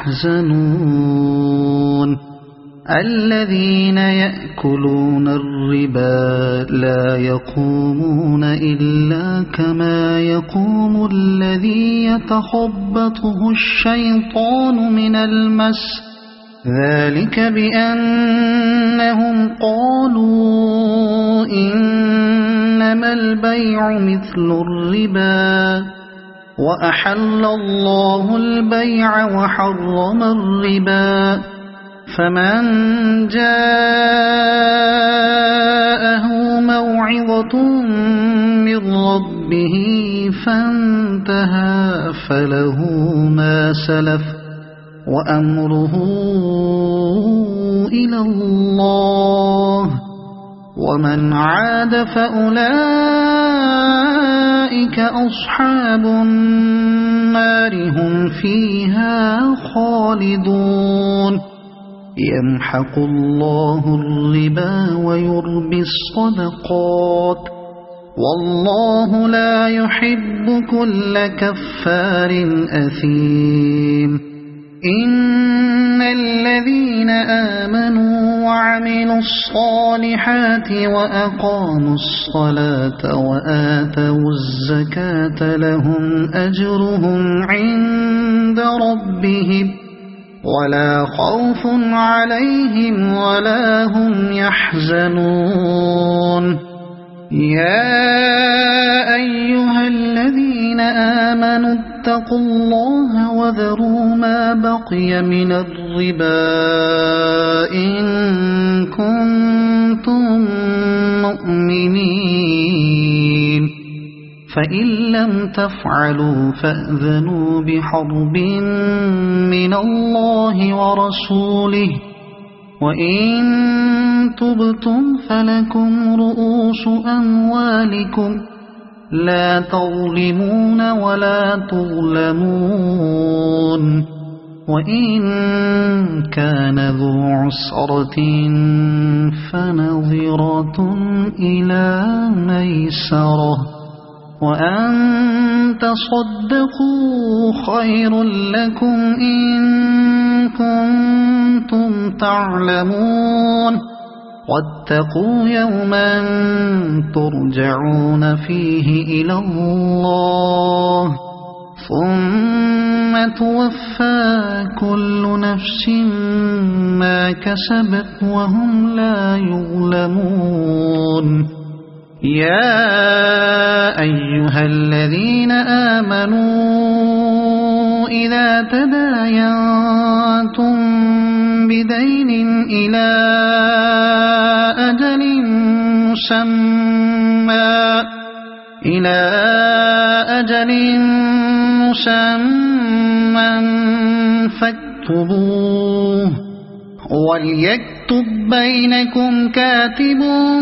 يحزنون الذين يأكلون الربا لا يقومون إلا كما يقوم الذي يتخبطه الشيطان من المس ذلك بأنهم قالوا إنما البيع مثل الربا وأحل الله البيع وحرم الربا فمن جاءه موعظة من ربه فانتهى فله ما سلف وأمره إلى الله ومن عاد فأولئك أصحاب النار هم فيها خالدون يمحق الله الربا ويربي الصدقات والله لا يحب كل كفار أثيم إن الذين آمنوا وعملوا الصالحات وأقاموا الصلاة وآتوا الزكاة لهم أجرهم عند ربهم ولا خوف عليهم ولا هم يحزنون يا أيها الذين آمنوا اتقوا الله وذروا ما بقي من الربا إن كنتم مؤمنين فإن لم تفعلوا فأذنوا بحرب من الله ورسوله وإن تبتم فلكم رؤوس أموالكم لا تظلمون ولا تظلمون وإن كان ذو عسرة فنظرة إلى ميسرة وأن تصدقوا خير لكم إن كنتم تعلمون واتقوا يوما ترجعون فيه إلى الله ثم توفى كل نفس ما كسبت وهم لا يظلمون يا أيها الذين آمنوا إذا تداينتم بدين إلى أجل مسمى فاكتبوه وليكتب بينكم كاتب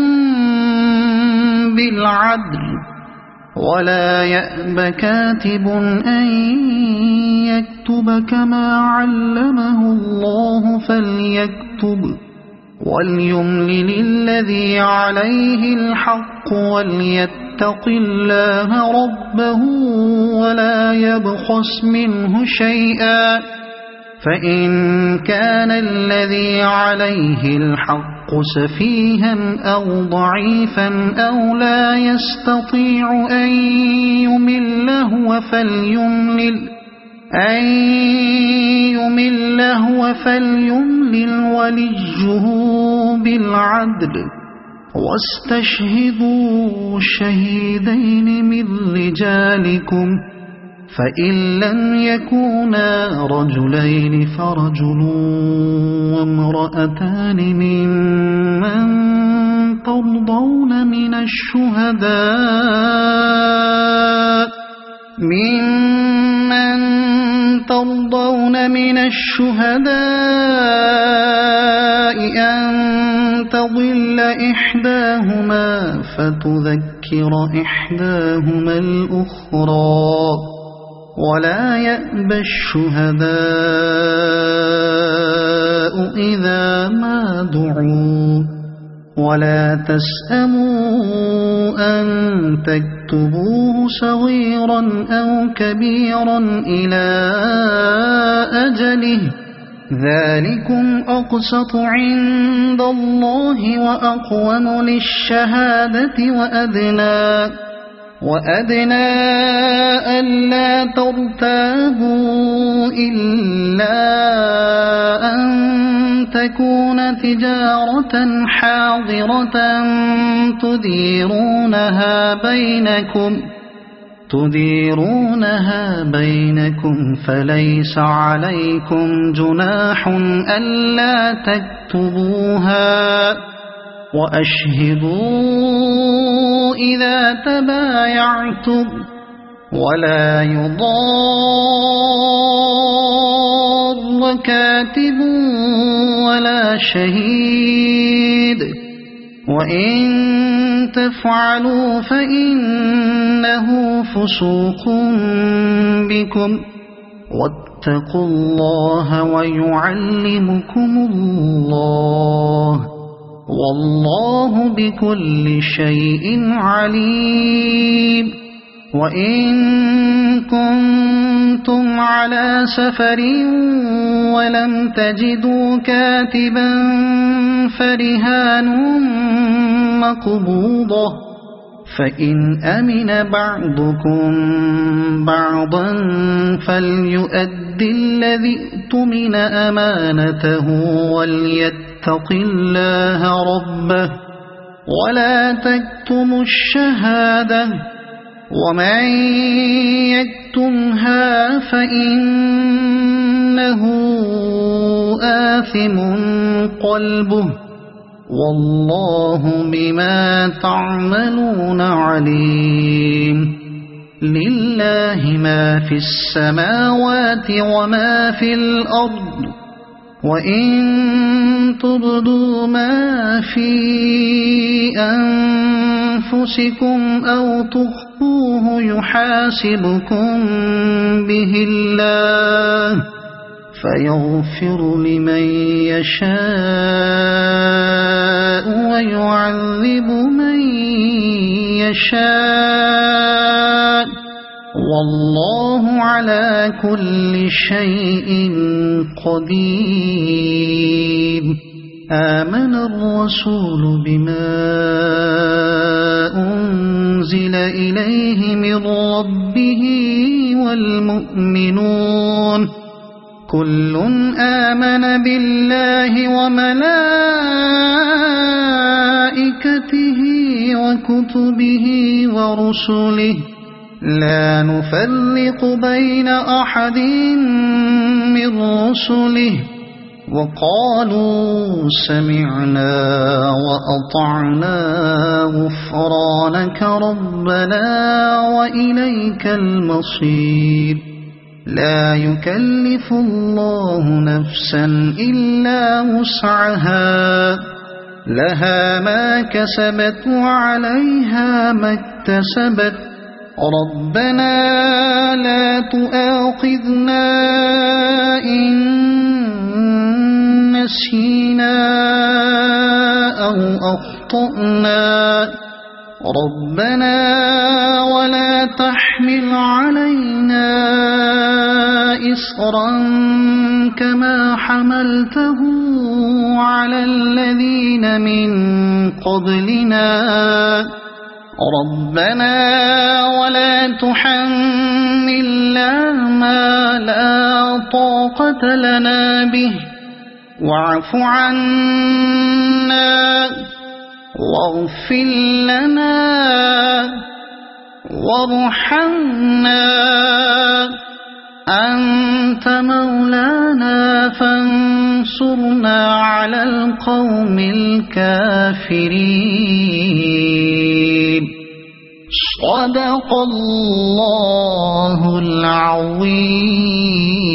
بالعدل ولا يأب كاتب أن يكتب كما علمه الله فليكتب وليملل الذي عليه الحق وليتق الله ربه ولا يبخس منه شيئا فإن كان الذي عليه الحق سفيها أو ضعيفا أو لا يستطيع أن يمل هو فليملل وليه بالعدل واستشهدوا شهيدين من رجالكم فإن لم يكونا رجلين فرجل وامرأتان ممن ترضون من الشهداء أن تضل إحداهما فتذكر إحداهما الأخرى ولا يأبى الشهداء إذا ما دعوا ولا تسأموا أن تكتبوه صغيرا أو كبيرا إلى أجله ذلكم أقسط عند الله وأقوم للشهادة وأدنى ألا ترتابوا إلا أن تكون تجارة حاضرة تديرونها بينكم فليس عليكم جناح ألا تكتبوها وأشهدوا إذا تبايعتم ولا يضار كاتب ولا شهيد وإن تفعلوا فإنه فسوق بكم واتقوا الله ويعلمكم الله والله بكل شيء عليم وإن كنتم على سفر ولم تجدوا كاتبا فرهان مقبوضة فإن أمن بعضكم بعضا فليؤد الذي اؤتمن أمانته وليتق الله ربه ولا تكتموا الشهادة ومن يكتمها فإنه آثم قلبه والله بما تعملون عليم لله ما في السماوات وما في الأرض وإن تبدوا ما في أنفسكم أو تخفوه يحاسبكم به الله فيغفر لمن يشاء ويعذب من يشاء والله على كل شيء قدير آمن الرسول بما أنزل إليه من ربه والمؤمنون كل آمن بالله وملائكته وكتبه ورسله لا نفرق بين أحد من رسله وقالوا سمعنا وأطعنا غفرانك ربنا وإليك المصير لا يكلف الله نفسا إلا وسعها لها ما كسبت وعليها ما اكتسبت ربنا لا تؤاخذنا إن نسينا أو أخطأنا ربنا ولا تحمل علينا إصرا كما حملته على الذين من قبلنا ربنا ولا تحملنا ما لا طاقة لنا به واعف عنا واغفر لنا وارحمنا أنت مولانا فانصرنا على القوم الكافرين صدق الله العظيم.